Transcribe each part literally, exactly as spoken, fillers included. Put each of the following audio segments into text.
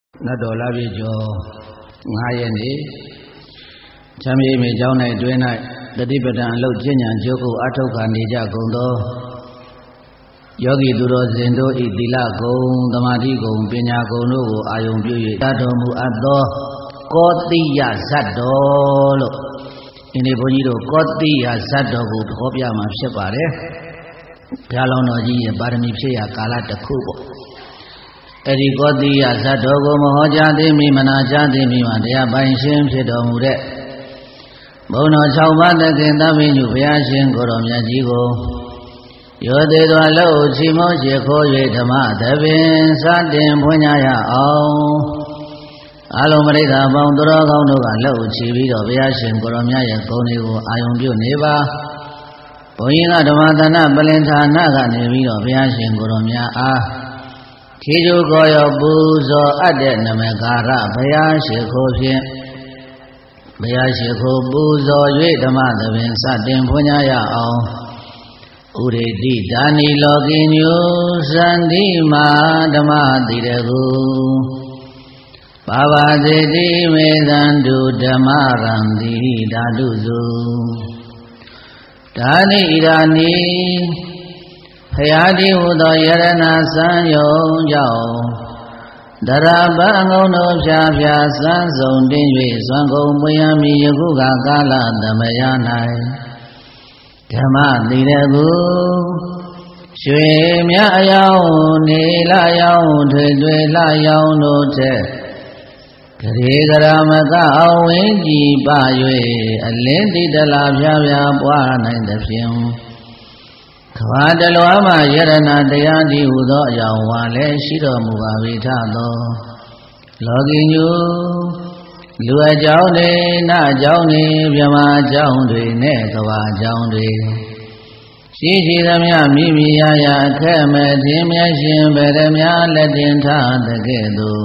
နတ်တော်လာပြီကျော်ငါးရက်နေ့ချမ်းမြေမြေကျောင်း၌တွင်၌တတိပဒံအလုတ်ကျင့်ဉာဏ်ကျိုးကိုအထောက်ခံနေကြကုန်သောယောဂီသူတော်စင်တို့ဤသီလဂုဏ်သမာဓိဂုဏ်ပညာဂုဏ်တို့ကိုအာယုံပြု၍တတ်တော်မူအပ်သောကောတိယဇတ်တော်လို့ဒီနေ့ဘုန်းကြီးတို့ကောတိယဇတ်တော်ကိုဟောပြမှာဖြစ်ပါတယ်ဘုရားလောင်းတော်ကြီးရဲ့ပါရမီဖြစ်ရာကာလတစ်ခုပေါ့အဲ့ဒီကောတိယဇတ်တော်ကိုမဟောကြားသေးမီမနာကြားသေးမီမှာတရားပိုင်ရှင်ဖြစ်တော်မူတဲ့ဘုန်းတော်၆ပါးတခင်သဗ္ဗညုဘုရားရှင်ကိုတော်မြတ်ကြီးကိုယောသေးသောလို့ချီမုန်းရှိခိုး၍ဓမ္မသဘင်စတင်ဖွင့်ကြရအောင်အလုံးပရိသတ်ပေါင်းသူတော်ကောင်းတို့ကလှုပ်ချီပြီးတော့ဘုရားရှင်ကိုတော်မြတ်ရဲ့ဂုဏ်တွေကိုအာယုံပြုနေပါဘုန်းကြီးကဓမ္မသနာပလင်ဌာနကနေပြီးတော့ဘုရားရှင်ကိုတော်မြတ်အားခေကျုကိုရောပူဇော်အပ်တဲ့နမကာရဘုရားရှိခိုးဖြင့်ဘုရားရှိခိုးပူဇော်၍ဓမ္မသဘင်စတင်ဖွင့်ကြရအောင်ဥရိတိဒါနီလောကိညုသန္တိမာဓမ္မတိရကုပါပါတိတိမေသန္တုဓမ္မရံတိဓာတုစုဒါနိဣရာနိဖယာတိဟုသောယရဏစံယုံကြောင့်ဒရပံငုံတို့ဖြာဖြာစံစုံတင်း၍ဇွမ်းကုန်မွေရမီယခုကကာလသမယ၌ဓမ္မတိရကုရွှေမြအယောင်နေလာယောင်ထွေထွေလာယောင်တို့ထက်ဂရေဂရမကအဝင်းကြည်ပ၍အလင်းတိတလာဖြာဖြာပွားနိုင်သဖြင့်ခဝါတလွားမှယရဏတရားဒီဟုသောအယောင်ဝါလည်းရှိတော်မူပါ၏ထသောလောကီညုလူအကြောင်းတွေနအကြောင်းတွေမြမအကြောင်းတွေနဲ့ကဘာအကြောင်းတွေရှိရှိသမျှမိမိရရအခက်မဲ့ခြင်းမြတ်ရှင်ဗရမလက်တင်ထားတဲ့ကဲ့သို့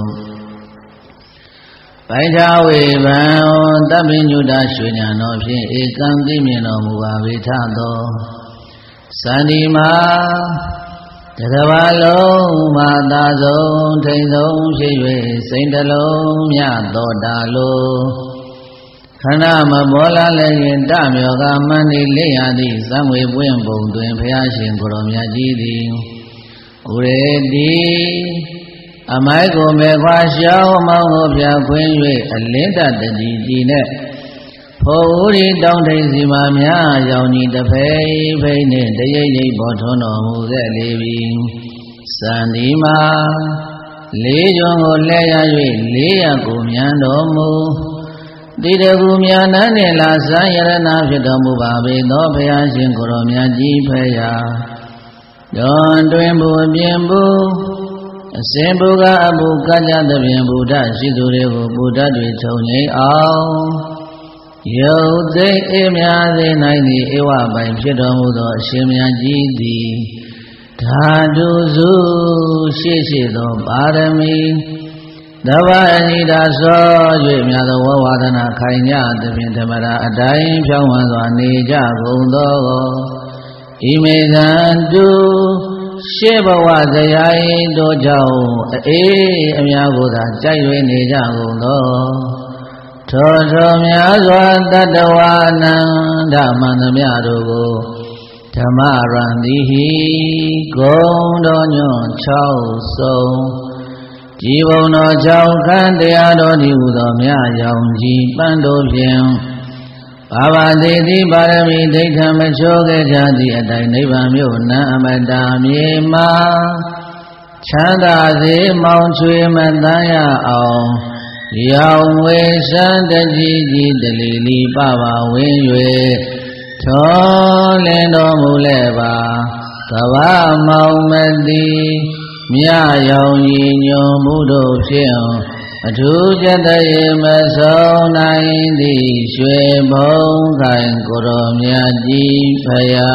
ပိုင်သာဝေဘံတပ္ပိညုတရွှေညာတော်ဖြင့်ဧကံသိမြင်တော်မူပါ၏ထသောသန္တိမာတကဘာလုံးမာသာဆုံးထိန်ဆုံးဖြစ်၍စိတ်တလုံးမြတော်တာလိုခန္ဓာမဘောလာလည်းရင်တမြောကမန္တိလေးရသည့်ဇံဝေပွင့်ပုံတွင်ဘုရားရှင်ကိုတော်မြတ်ကြီးသည်ဥရေတိအမိုက်ကိုမေခွာရှောင်းမောင်းကိုပြခွင်း၍အလင်းတတတိကြီးနဲ့ဖို့ဥရိတောင်းထိန်စီမာများရောင်ကြီးတဖိဖိနှင့်တရိပ်ရိပ်ပေါ်ထွန်းတော်မူခဲ့လေပြီစန္ဒီမာလေးကျွန်းကိုလဲရ၍လေးရကိုမြန်တော်မူတိတကူမြန်နှင့်လာစံယရဏဖြစ်တော်မူပါပေသောဘုရားရှင်ကိုရောမြတ်ကြီးဖရာတော်တွင်ဘူအပြင်ဘူအစဉ်ဘူကအဘူကကြသဖြင့်ဘုဒ္ဓရှိသူတွေကိုဘုဒ္ဓတွေထုံငိမ့်အောင်ယုတ်သိအေးများစေနိုင်သည့်ဧဝပိုင်ဖြစ်တော်မူသောအရှင်မြတ်ကြီးသည်ဓာတုစုရှေ့ရှိသောပါရမီတဘာအနိဒာသော၍မြတ်သောဝဝါဒနာခိုင်ကြသဖြင့်ဓမ္မရာအတိုင်းဖြောင်းမှန်စွာနေကြကုန်သောဣမေသန္တုရှေ့ဘဝဇယာယတို့ကြောင့်အေးအများကိုသာကြိုက်၍နေကြကုန်သောထောထောများစွာတတ္တဝါနန္ဒမန္တမြတို့ကိုဓမ္မရံတိဟိဂုံတော်ညွန့်၆ဆုံးကြည်ဘုံတော်၆ခန်းတရားတော်ဒီဟုသောမြရောင်ကြီးပန်းတို့ဖြင့်ဘာဝတိတိပါရမီဒိဋ္ဌမချိုးခဲ့ကြသည့်အတိုင်းနိဗ္ဗာန်မြို့နံအမတာမြေမှာချမ်းသာစေမောင်ချွေမတန်းရအောင်ရောင်ဝေစံတကြီးကြီးတလီလီပပဝင်း၍ထောလင်းတော်မူလဲပါကဘာမောင်မတိမြရောင်ကြီးညွန်မှုတို့ဖြင့်အထူးကျတရေမဆုံးနိုင်သည့်ရွှေဘုံခိုင်ကိုရောမြတ်ကြီးဖရာ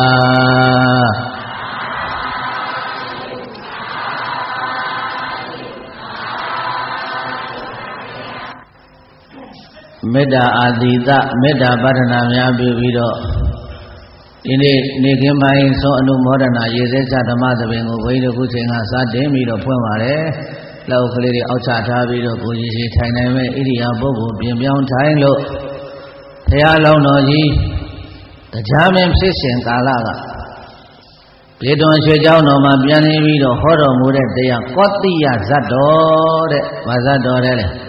မေတ္တာအာသီသမေတ္တာပတ္ထနာများပြုပြီးတော့ဒီနေ့နေခင်းပိုင်းသောအနုမောဒနာရေစက်ဓမ္မသဘင်ကိုဘုန်းကြီးတို့ခုချိန်ကစတင်ပြီးတော့ဖွင့်ပါတယ်လောက်ကလေးတွေအောက်ချထားပြီးတော့ကိုကြီးကြီးထိုင်နိုင်မဲ့ဣရိယာပုဂ္ဂိုလ်ပြင်ပြောင်းထိုင်လို့ဘုရားလုံးတော်ကြီးတရားမင်းဖြစ်စဉ်ကာလကပြေတွန်ရွှေเจ้าတော်မှာပြန်နေပြီးတော့ဟောတော်မူတဲ့တရားကောတိယဇတ်တော်တဲ့။ဘာဇတ်တော်တဲ့လဲ။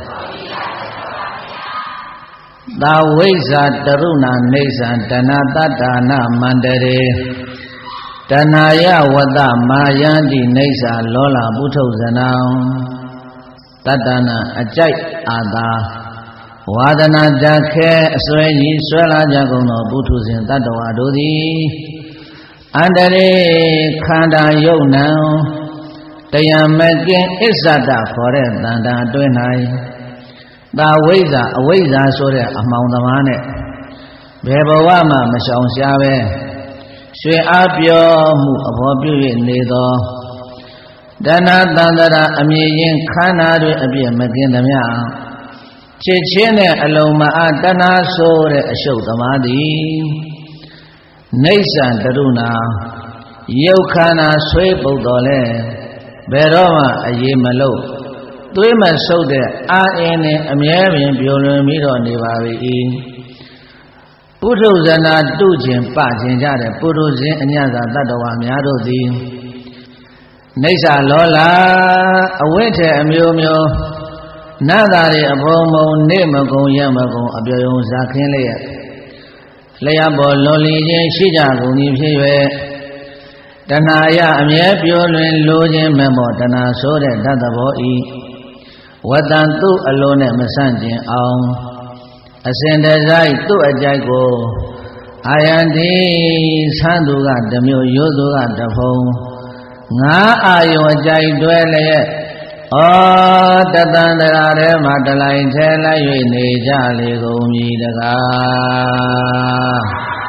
သာဝိဇ္ဇာတရုဏနေဇံတဏတတ္တာနမန္တရေတဏယဝတ္တမာယန္တိနေဇာလောလပုထုဇနံတတ္တနာအကြိုက်အာသာဝါဒနာတခဲအစွဲကြီးဆွဲလာကြကုန်သောပုထုဇဉ်တတ္တဝါတို့သည်အန္တရေခန္ဓာယုတ်နံတရားမကင်အစ္ဆဒခေါ်တဲ့တန်တာအတွင်း၌သာဝိဇ္ဇာအဝိဇ္ဇာဆိုတဲ့အမှောင်သမားနဲ့ဘယ်ဘဝမှမရှောင်ရှားပဲရွှေအားပြောမှုအဘောပြု၍နေသောတဏှာတန္တရာအမြင်ရင်ခန္ဓာတွေအပြည့်မကင်းသမျှချစ်ချင်းတဲ့အလုံးမအားတဏှာဆိုတဲ့အရှုပ်သမားသည်နေဆံတရုဏယုတ်ခန္ဓာဆွေးပုတ်တော်လဲဘယ်တော့မှအရေးမလို့သွေးမဆုပ်တဲ့အာအင်းနဲ့အမြဲပင်ပြိုလွင်ပြီးတော့နေပါ၏ပုထုဇနာတုခြင်းပခြင်းကြတဲ့ပုထုဇဉ်အညသာတတ္တဝါများတို့သည်နေဆာလောလာအဝိထေအမျိုးမျိုးနတ်သားတွေအဖုံဖုံနေမကုံရမကုံအပြောယုံစားခင်းလျက်လျှပ်ပေါ်လွန်လီခြင်းရှိကြကုန်သည်ဖြစ်၍တဏှာယအမြဲပြိုလွင်လိုခြင်းမဲ့မောတဏှာဆိုတဲ့ဓာတ်သဘောဤဝတ္တန်သူ့အလိုနဲ့မဆန့်ကျင်အောင်အစဉ်တစိုက်သူ့အကြိုက်ကိုအာယန္တိဆန်းသူကတစ်မျိုးရိုးသူကတစ်ဖုံငါအာယုံအကြိုက်တွဲလျက်ဩတတန္တရာထဲမှာတလိုက်ထဲလိုက်၍နေကြလေကုန်မည်တကား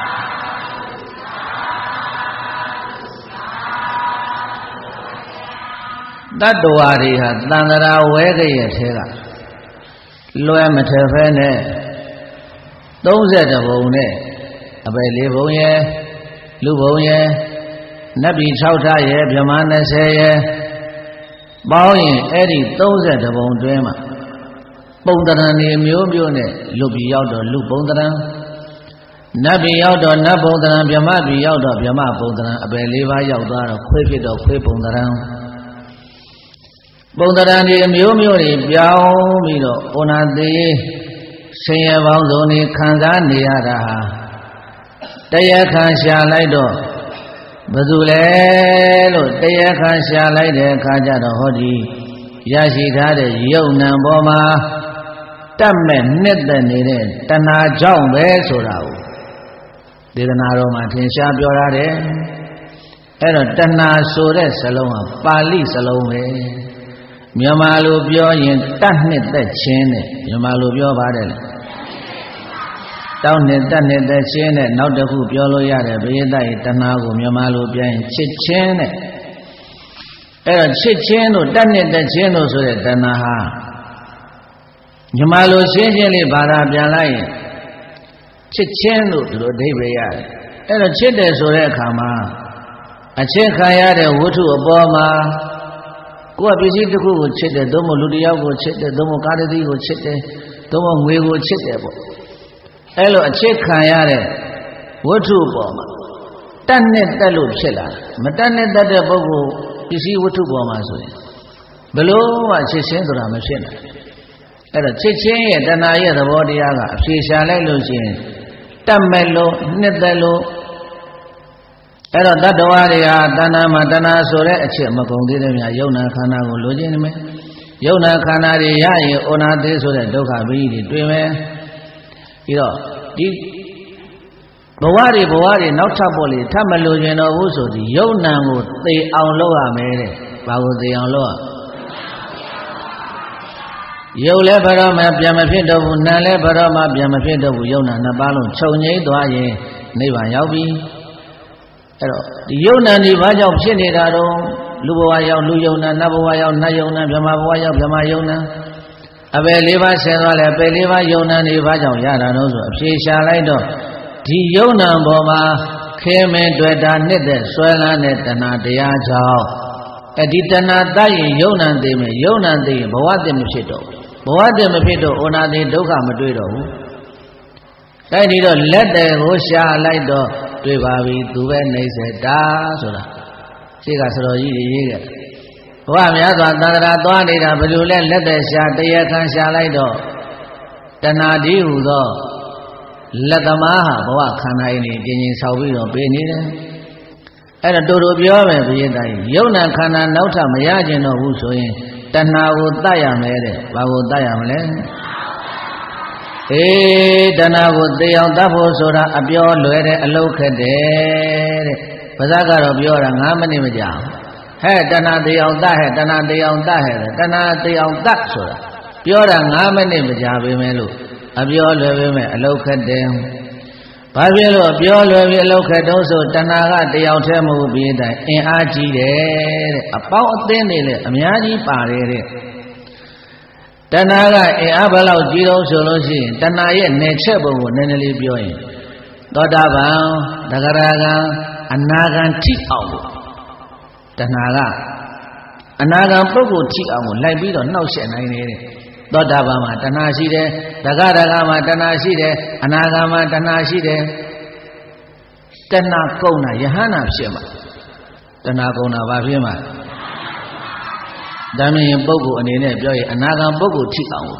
တတ္တဝါတွေဟာတန္တရာဝဲကြရဲ့ထဲကလွယ်မထဖဲနဲ့သုံးဆယ်တဘုံနဲ့အပယ်လေးဘုံရဲ့လူဘုံရဲ့နတ်ပြည်၆ဓာတ်ရဲ့ဗြဟ္မာ၂၀ရဲ့ပေါင်းရင်အဲ့ဒီသုံးဆယ်တဘုံတွင်းမှာပုံတရံနေမျိုးမျိုးနဲ့လူပြည်ရောက်တော့လူပုံတရံနတ်ပြည်ရောက်တော့နတ်ပုံတရံဗြဟ္မာပြည်ရောက်တော့ဗြဟ္မာပုံတရံအပယ်လေးပါးရောက်သွားတော့ခွေးဖြစ်တော့ခွေးပုံတရံပုံတရံဒီအမျိုးမျိုးတွေပြောင်းပြီးတော့ဩနာသေးဆင်းရဲပေါင်းစုံနေခံစားနေရတာဟာတရားခံရှာလိုက်တော့ဘယ်သူလဲလို့တရားခံရှာလိုက်တဲ့အခါကျတော့ဟောဒီရရှိထားတဲ့ယုံနံပေါ်မှာတတ်မဲ့နှစ်သက်နေတဲ့တဏှာကြောင့်ပဲဆိုတာကိုဒေသနာတော်မှာထင်ရှားပြောရတယ်အဲ့တော့တဏှာဆိုတဲ့စလုံးဟာပါဠိစလုံးပဲမြန်မာလိုပြောရင်တတ်နှစ်သက်ခြင်းနဲ့မြန်မာလိုပြောပါတယ်လေတောင်းနှစ်တတ်နှစ်သက်ခြင်းနဲ့နောက်တစ်ခုပြောလို့ရတယ်ဘိယတရဲ့တဏှာကိုမြန်မာလိုပြောရင်ချစ်ခြင်းနဲ့အဲ့တော့ချစ်ခြင်းတို့တတ်နှစ်သက်ခြင်းတို့ဆိုတဲ့တဏှာဟာမြန်မာလိုရှင်းရှင်းလေးဘာသာပြန်လိုက်ရင်ချစ်ခြင်းတို့ဒီလိုအဓိပ္ပာယ်ရတယ်အဲ့တော့ချစ်တယ်ဆိုတဲ့အခါမှာအချစ်ခံရတဲ့ဝတ္ထုအပေါ်မှာကိုယ်ကပစ္စည်းတစ်ခုကိုချစ်တယ်သို့မဟုတ်လူတစ်ယောက်ကိုချစ်တယ်သို့မဟုတ်ကားတစ်စီးကိုချစ်တယ်သို့မဟုတ်ငွေကိုချစ်တယ်ပေါ့အဲ့လိုအချစ်ခံရတဲ့ဝတ္ထုပေါ်မှာတတ်နဲ့တက်လို့ဖြစ်လာမတတ်နဲ့တက်တဲ့ပုဂ္ဂိုလ်ပစ္စည်းဝတ္ထုပေါ်မှာဆိုရင်ဘလို့မှချစ်ခြင်းဆိုတာမဖြစ်နိုင်အဲ့တော့ချစ်ခြင်းရဲ့တဏှာရဲ့သဘောတရားကအဖြေရှာလိုက်လို့ရှိရင်တတ်မဲ့လို့နှစ်သက်လို့အဲ့တော့တတ္တဝါတွေဟာတဏှာမှာတဏှာဆိုတဲ့အချက်မကုန်သေးတဲ့မြတ်ယုံနာခန္ဓာကိုလိုချင်နေမယ်ယုံနာခန္ဓာတွေရရင်ဩနာသေးဆိုတဲ့ဒုက္ခပရိတွေတွေ့မယ်ပြီးတော့ဒီဘဝတွေဘဝတွေနောက်ထပ်ပေါ်လေထပ်မလိုချင်တော့ဘူးဆိုဒီယုံနာကိုသိအောင်လုပ်ရမယ်တဲ့ဘာကိုသိအောင်လုပ်ရယုတ်လည်းဘယ်တော့မှပြန်မဖြစ်တော့ဘူးနာမ်လည်းဘယ်တော့မှပြန်မဖြစ်တော့ဘူးယုံနာနှစ်ပါးလုံးခြုံငိမ့်သွားရင်နိဗ္ဗာန်ရောက်ပြီအဲ့တော့ဒီယုံနာဒီဘာကြောင့်ဖြစ်နေတာတော့လူဘဝရောက်လူယုံနာနတ်ဘဝရောက်နတ်ယုံနာဗြဟ္မာဘဝရောက်ဗြဟ္မာယုံနာအပယ်လေးပါးဆင်းသွားလဲအပယ်လေးပါးယုံနာနေဘာကြောင့်ရတာတော့ဆိုအဖြေရှာလိုက်တော့ဒီယုံနာပေါ်မှာခဲမဲတွေ့တာနှစ်သက်ဆွဲလန်းတဲ့တဏှာတရားကြောင့်အဒီတဏတတ်ရင်ယုံနာသိမယ်ယုံနာသိရင်ဘဝတည်းမဖြစ်တော့ဘဝတည်းမဖြစ်တော့ဩနာသိဒုက္ခမတွေ့တော့ဘူးတိုက်ဒီတော့လက်တယ်ကိုရှာလိုက်တော့တွေ့ပါပြီသူပဲနှိမ့်ဆက်တာဆိုတာရှိကစတော်ကြီးတွေရေးခဲ့ဘဝများစွာသန္တရာသွားနေတာဘယ်လိုလဲလက်တယ်ရှာတရားခံရှာလိုက်တော့တဏှာဒီဟူသောလက်သမားဟာဘဝခန္ဓာရင်းနေကျင်ကျင်ဆောက်ပြီးတော့ပေးနေတယ်အဲ့ဒါတူတူပြောမယ်ဘုရင်တိုင်းယုံနာခန္ဓာနောက်ထပ်မရကျင်တော့ဘူးဆိုရင်တဏှာကိုတတ်ရမယ်တဲ့ဘာကိုတတ်ရမလဲအေးတဏှာကိုသိအောင်တတ်ဖို့ဆိုတာအပြောလွယ်တဲ့အလုပ်ခက်တယ်တဲ့ဘာသာကတော့ပြောတာ၅မိနစ်မကြာဟဲ့တဏှာသိအောင်တတ်ဟဲ့တဏှာသိအောင်တတ်ဟဲ့တဏှာသိအောင်တတ်ဆိုတာပြောတာ၅မိနစ်မကြာပေမဲ့လို့အပြောလွယ်ပေမဲ့အလုပ်ခက်တယ်ဘာဖြစ်လို့ပြောလွယ်ပြီးအလုပ်ခက်တော့ဆိုတဏှာကတယောက်တည်းမဟုတ်ပြီးတိုင်အင်အားကြီးတယ်တဲ့အပေါင်းအသင်းတွေလည်းအများကြီးပါတယ်တဲ့တဏှာကအင်အားဘယ်လောက်ကြီးတော့ဆိုလို့ရှိရင်တဏှာရဲ့နယ်ချက်ပုံကိုနည်းနည်းလေးပြောရင်သောတာပန်သဂရဂံအနာဂံထိအောင်လို့တဏှာကအနာဂံပုဂ္ဂိုလ်ထိအောင်ကိုလိုက်ပြီးတော့နှောက်ယှက်နိုင်တယ်သောတာပန်မှာတဏှာရှိတယ်သဂရဂံမှာတဏှာရှိတယ်အနာဂံမှာတဏှာရှိတယ်တဏှာကုန်တာယဟန္တာဖြစ်မှာတဏှာကုန်တာဘာဖြစ်မှာဒါမြင်ပုဂ္ဂိုလ်အနေနဲ့ပြောရင်အနာဂံပုဂ္ဂိုလ်ထိအောင်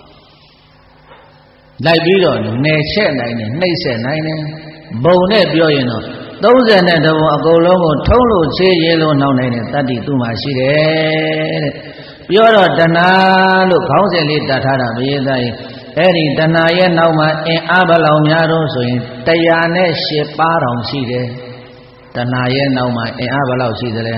လိုက်ပြီးတော့နယ်ချက်နိုင်တယ်နှိမ့်ဆက်နိုင်တယ်ဘုံနဲ့ပြောရင်တော့သုံးဆယ်နဲ့တဘုံအကုန်လုံးကိုထုံးလို့ချေးရဲလို့နောက်နိုင်တဲ့တတ္တိသူ့မှာရှိတယ်တဲ့ပြောတော့တဏှာလို့ခေါင်းစဉ်လေးတတ်ထားတာဘုရားသားရင်အဲ့ဒီတဏှာရဲ့နောက်မှာအင်အားဘယ်လောက်များတော့ဆိုရင်တရားနဲ့ရှစ်ပါးတောင်ရှိတယ်တဏှာရဲ့နောက်မှာအင်အားဘယ်လောက်ရှိသလဲ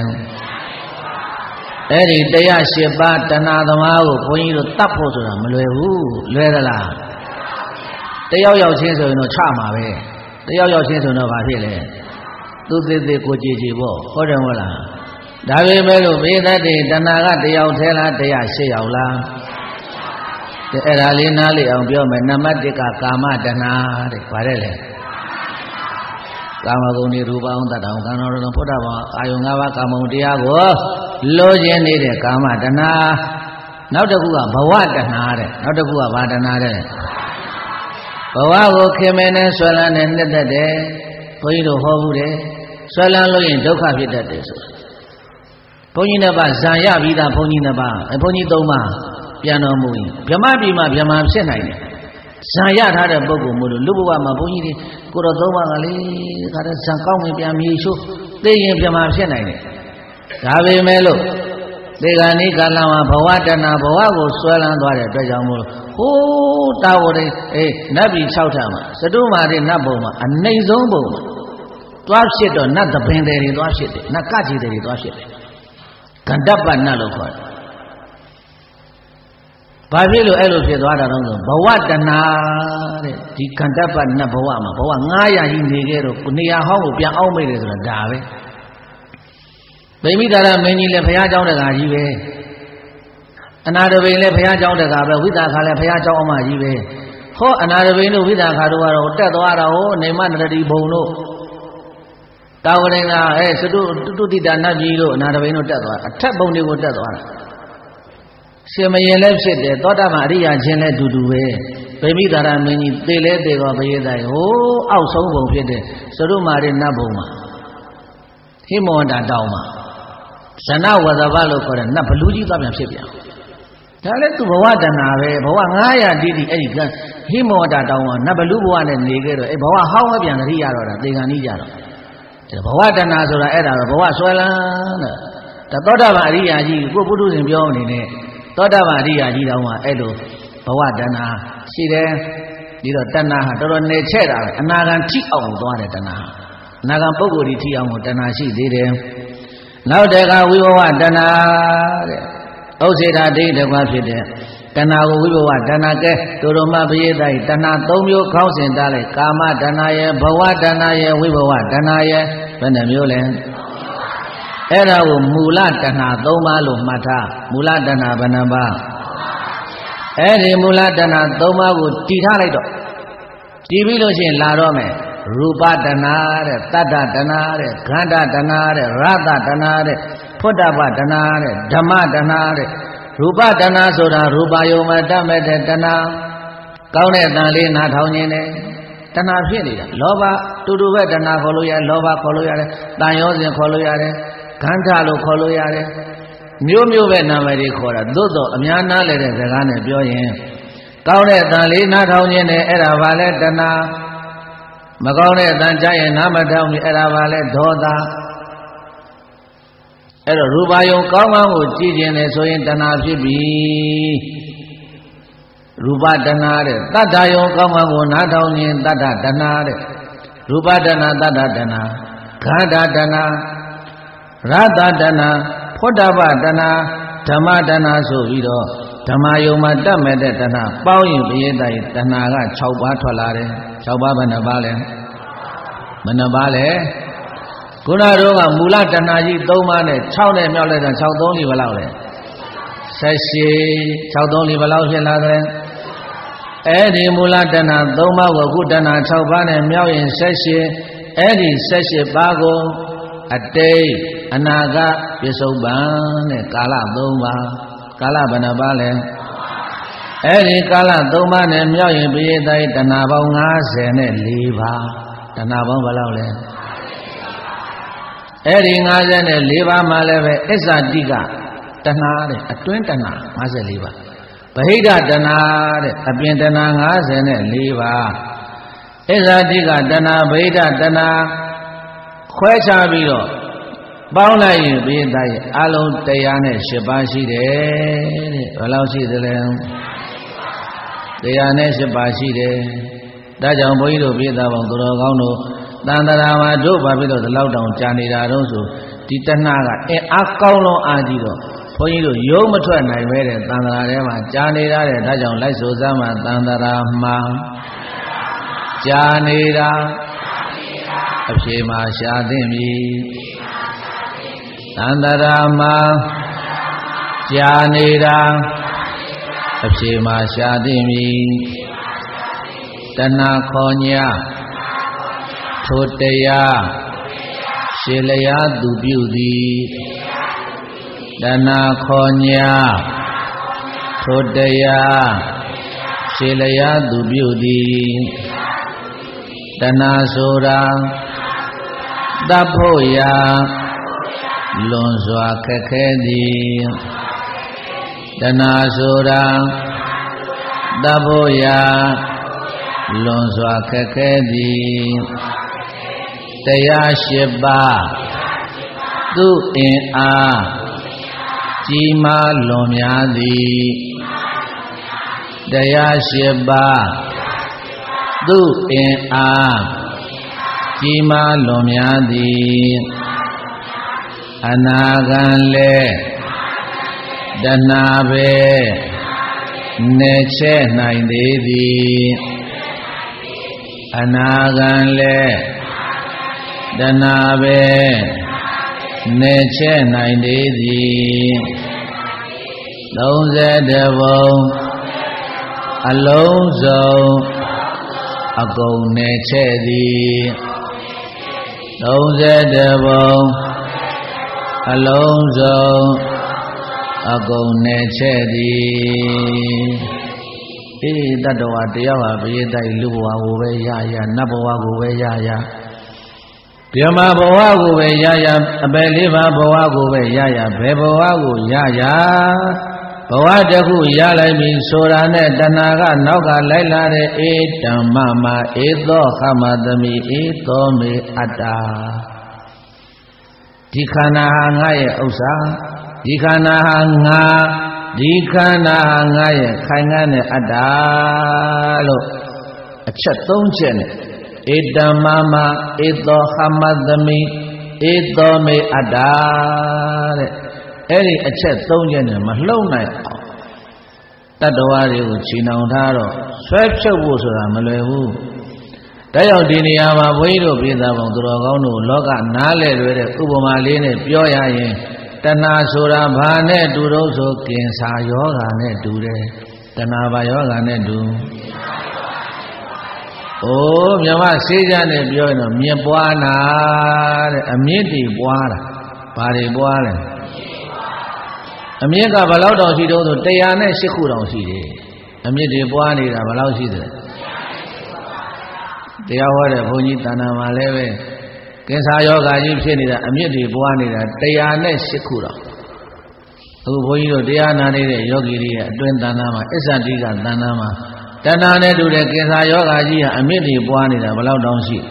အဲ့ဒီတရားရှစ်ပါးတဏှာသမားကိုဘုန်းကြီးတို့တတ်ဖို့ဆိုတာမလွယ်ဘူးလွယ်သလားတယောက်ယောက်ချင်းဆိုရင်တော့ချမှာပဲတယောက်ယောက်ချင်းဆိုတော့ဘာဖြစ်လဲသူသေးသေးကိုကြည်ကြည်ပေါ့ဟုတ်တယ်မဟုတ်လားဒါပေမဲ့လို့မေတ္တာတဏှာကတယောက်ထဲလားတရားရှစ်ယောက်လားအဲ့ဒါလေးနားလေအောင်ပြောမယ်နံပါတ်တစ်ကကာမတဏှာတဲ့ဗါတဲ့လေကာမဂုဏ်တွေရူပအောင်တတ်အောင်ကံတော်တော်ဘုရားဘာအာယုံ၅ပါးကာမဂုဏ်တရားကိုလိုချင်နေတဲ့ကာမတဏှာနောက်တစ်ခုကဘဝတဏှာတဲ့နောက်တစ်ခုကဘာတဏှာတဲ့ဘဝကိုခင်မင်းနဲ့ဆွဲလန်းနဲ့နှစ်သက်တယ်ဘုန်းကြီးတို့ဟောဘူးတယ်ဆွဲလန်းလို့ရင်ဒုက္ခဖြစ်တတ်တယ်ဆိုဘုန်းကြီးနှစ်ပါးဇံရပြီးသားဘုန်းကြီးနှစ်ပါးအဘုန်းကြီးသုံးပါးပြန်တော်မူရင်ဗြဟ္မပြည်မှာဗြဟ္မာဖြစ်နိုင်တယ်ဇံရထားတဲ့ပုဂ္ဂိုလ်မို့လို့လူဘဝမှာဘုန်းကြီးတွေကိုတော်သုံးပါးကလေးခါတဲ့ဇံကောင်းဝင်ပြန်မြေချိုးသိရင်ဗြဟ္မာဖြစ်နိုင်တယ်ဒါပေမဲ့လို့ဒီကနေ့ကာလမှာဘဝတဏှာဘဝကိုဆွဲလန်းသွားတဲ့အတွက်ကြောင့်မို့လို့ဟိုးတာဝတိအေးနတ်ပြည်၆ထပ်မှာစတုမာရိနတ်ဘုံမှာအနှိမ့်ဆုံးဘုံမှာသွားဖြစ်တော့နတ်သပင်တွေသွားဖြစ်တယ်နတ်ကကြီးတွေသွားဖြစ်တယ်ကန္တပ္ပနတ်လို့ခေါ်တယ်ဘာဖြစ်လို့အဲ့လိုဖြစ်သွားတာတော့ဆိုဘဝတဏှာတဲ့ဒီကန္တပ္ပနတ်ဘဝမှာဘဝငါးရာကြီးနေခဲ့တော့နေရာဟောင်းကိုပြန်အောင်မိတယ်ဆိုတာဒါပဲဗိမိသာရမင်းကြီးလည်းဘုရားကျောင်းတကာကြီးပဲအနာတပိန်လည်းဘုရားကျောင်းတကာပဲဝိသခါလည်းဘုရားကျောင်းအမကြီးပဲဟောအနာတပိန်တို့ဝိသခါတို့ကတော့တက်သွားတာဟောနေမနရတိဘုံတို့တာဝရင်ကအဲစတုတုတိတာနတ်ကြီးတို့အနာတပိန်တို့တက်သွားအထက်ဘုံတွေကိုတက်သွားတာရှင်မရင်လည်းဖြစ်တယ်သောတာပန်အရိယာချင်းလည်းတူတူပဲဗိမိသာရမင်းကြီးသေလဲသေကောဘယေတိုင်ဟိုးအောက်ဆုံးဘုံဖြစ်တဲ့စရုမာရိနတ်ဘုံမှာဟိမောတာတောင်းမှာဇနဝသဘလို့ခေါ်တဲ့နတ်ဘလူးကြီးသွားပြန်ဖြစ်ပြန်ဒါလည်းသူဘဝတဏှာပဲဘဝငါးရာတိတိအဲ့ဒီကဟိမောတာတောင်းမှာနတ်ဘလူးဘဝနဲ့နေခဲ့တော့အဲ့ဘဝဟောင်းပဲပြန်သတိရတော့တာသေခံကြီးကြတော့ဘဝတဏှာဆိုတာအဲ့ဒါပဲဘဝဆွဲလန်းတဲ့ဒါသောတာပန်အရိယာကြီးကိုပုထုဇဉ်ပြောအနေနဲ့သောတာပန်အရိယာကြီးတောင်းမှာအဲ့လိုဘဝတဏှာရှိတယ်ဒီတော့တဏှာဟာတော်တော်နေချက်တာပဲအနာဂံထိအောင်သွားတယ်တဏှာအနာဂံပုဂ္ဂိုလ်ကြီးထိအောင်ကိုတဏှာရှိသေးတယ်နောက်တကဝိဘဝတဏှာတဲ့ဥစ္စေတာဒိဋ္ဌိတကွာဖြစ်တဲ့တဏှာကိုဝိဘဝတဏှာကဲတို့တော်မပရိသတ်တဏှာ၃မျိုးခေါင်းစဉ်ထားလိုက်ကာမတဏှာရဲ့ဘဝတဏှာရဲ့ဝိဘဝတဏှာရဲ့ဘယ်နှမျိုးလဲအဲ့ဒါကိုမူလတဏှာ၃ပါးလို့မှတ်ထားမူလတဏှာဘယ်နှပါးအဲ့ဒီမူလတဏှာ၃ပါးကိုတည်ထားလိုက်တော့တည်ပြီးလို့ရှိရင်လာတော့မယ်ရူပတဏှာတဲ့တတ္တတဏှာတဲ့ခန္ဓာတဏှာတဲ့ရတတဏှာတဲ့ Phuddhapa Dana, Dhamma Dana, Rupa Dana Soda, Rupa Yoma Dhamma Dana, Kaune Dali Nathaunine, Dana Fili, Loba, Tuduva Dana Koluya, Loba Koluya, Dayos Koluya, Kantalo Koluya, New New Venamari Kora, Dodo, Amiana Lede, the Gane Bioyen, Kaune Dali Nathaunine, Era Vale Dana, Magone Danjay, Namadam, Era Vale Doda. Ero Rubayo Kama Ujin and so in Tanashi Ruba Danare, Tadayo Kama Natoni and Dada Danare, Ruba Dana Dada Dana, Kada Dana, Radha Dana, Phuddhapa Dana, Tama Dana Sovido, Tamayo Madame Dana, Bowing Bieda, Danaga, Chauba Tolare, Chauba Banabale, Banabale. Kuna roga mula danaji domane chawne myaule dan chaw thong li balau le sashi chaw thong li balau phit la de aidi mula dana thoma ko ku dana chaw ba ne myaw yin sashi aidi sashi ba ko atei anaga pisauban ne kala thoma kala bana ba le aidi kala thoma ne myaw yin piye dai dana baung fifty ne four ba dana baung balau le Eri ngaze ne leba malebe esa diga tana de atwin tana fifty leba bahida tana de apin tana fifty ne leba esa diga tana bahida tana khwe cha pi do paung lai yin pi dai along one hundred eightပါးရှိတယ်တဲ့ဘယ်လောက်ရှိသလဲone hundred eightပါးရှိတယ်ဒါကြောင့်ဘုန်းကြီးတို့ပြည်သားပေါင်းသူတော်ကောင်းတို့တန်တရာမှာတို့ဘာဖြစ်လို့ဒီလောက်တောင်ကြာနေတာတော့ဆိုဒီတဏှာကအင်အားကောင်းလုံးအားကြီးတော့ဘုန်းကြီးတို့ရုံးမထွက်နိုင်ပဲတဲ့တန်တရာထဲမှာကြာနေတာတဲ့ဒါကြောင့်လိုက်ဆိုစမ်းမှာတန်တရာမှာကြာနေတာအဖြေမှာရှာသိမည်တန်တရာမှာကြာနေတာအဖြေမှာရှာသိမည်တဏှာခေါ်ညာထိုတရားရှေလျာသူပြုသည်တဏှာခေါ်ညာထိုတရားရှေလျာသူပြုသည်တဏှာဆိုတာတတ်ဖို့ရာလွန်စွာခက်ခဲသည်တဏှာဆိုတာတတ်ဖို့ရာလွန်စွာခက်ခဲသည်တရားရှိပါသူအင်အားကြီးမားလွန်များသည်တရားရှိပါသူအင်အားကြီးမားလွန်များသည်အနာဂံလဲတဏှာပဲနေချဲ့နိုင်သေးသည်အနာဂံလဲတဏှာပဲနေချဲ့နိုင်သေးသည်thirtyဘုံအလုံးစုံအကုန်နေချဲ့သည်thirtyဘုံအလုံးစုံအကုန်နေချဲ့သည်အေးတတ္တဝါတယောက်ဟာဘိတိုက်လူဘဝကိုပဲရရနတ်ဘဝကိုပဲရရပြမဘဝကိုပဲရရအပယ်လေးပါးဘဝကိုပဲရရဘယ်ဘဝကိုရရဘဝတစ်ခုရလိုက်ပြီဆိုတာနဲ့တဏှာကနောက်ကလိုက်လာတဲ့အေတမ္မမဧသောခမသမိဧသောမေအတ္တာဒီခန္ဓာဟာငါရဲ့ဥစ္စာဒီခန္ဓာဟာငါဒီခန္ဓာဟာငါရဲ့ခိုင်ငန်းတဲ့အတ္တာလို့အချက်သုံးချက်နဲ့ဧတမ္မမဧသောခမသမိဧသောမေအတ္တာတဲ့အဲ့ဒီအချက်သုံးချက်နဲ့မလှုပ်နိုင်အောင်တတ္တဝါတွေကိုချီနှောင်ထားတော့ဆွဲဖြုတ်ဖို့ဆိုတာမလွယ်ဘူးဒါကြောင့်ဒီနေရာမှာဘုန်းကြီးတို့ပြည်သားပေါင်းသူတော်ကောင်းတို့လောကနားလည်လွယ်တဲ့ဥပမာလေးနဲ့ပြောရရင်တဏှာဆိုတာဘာနဲ့တူတော့ဆိုကင်ဆာယောဂါနဲ့တူတယ်တဏှာဘာယောဂါနဲ့တူအိုးမြမဆေးကြနဲ့ပြောရင်တော့မြင့်ပွားနာတဲ့အမြင့်တည်ပွားတာဘာတွေပွားလဲအမြင့်ကဘလောက်တောင်ရှိတော့ဆိုတရားနဲ့ရှစ်ခုတောင်ရှိတယ်အမြင့်တွေပွားနေတာဘလောက်ရှိတယ်တရားဟောတဲ့ဘုန်းကြီးတဏ္ဍာမှာလည်းပဲကင်ဆာယောဂါကြီးဖြစ်နေတာအမြင့်တွေပွားနေတာတရားနဲ့ရှစ်ခုတောင်အခုဘုန်းကြီးတို့တရားနာနေတဲ့ယောဂီတွေရဲ့အတွင်းတဏ္ဍာမှာအစ္ဆတိကတဏ္ဍာမှာတဏ္ဍာနဲ့တူတဲ့ကင်ဆာယောဂါကြီးဟာအမြင့်တွေပွားနေတာဘလောက်တောင်ရှိ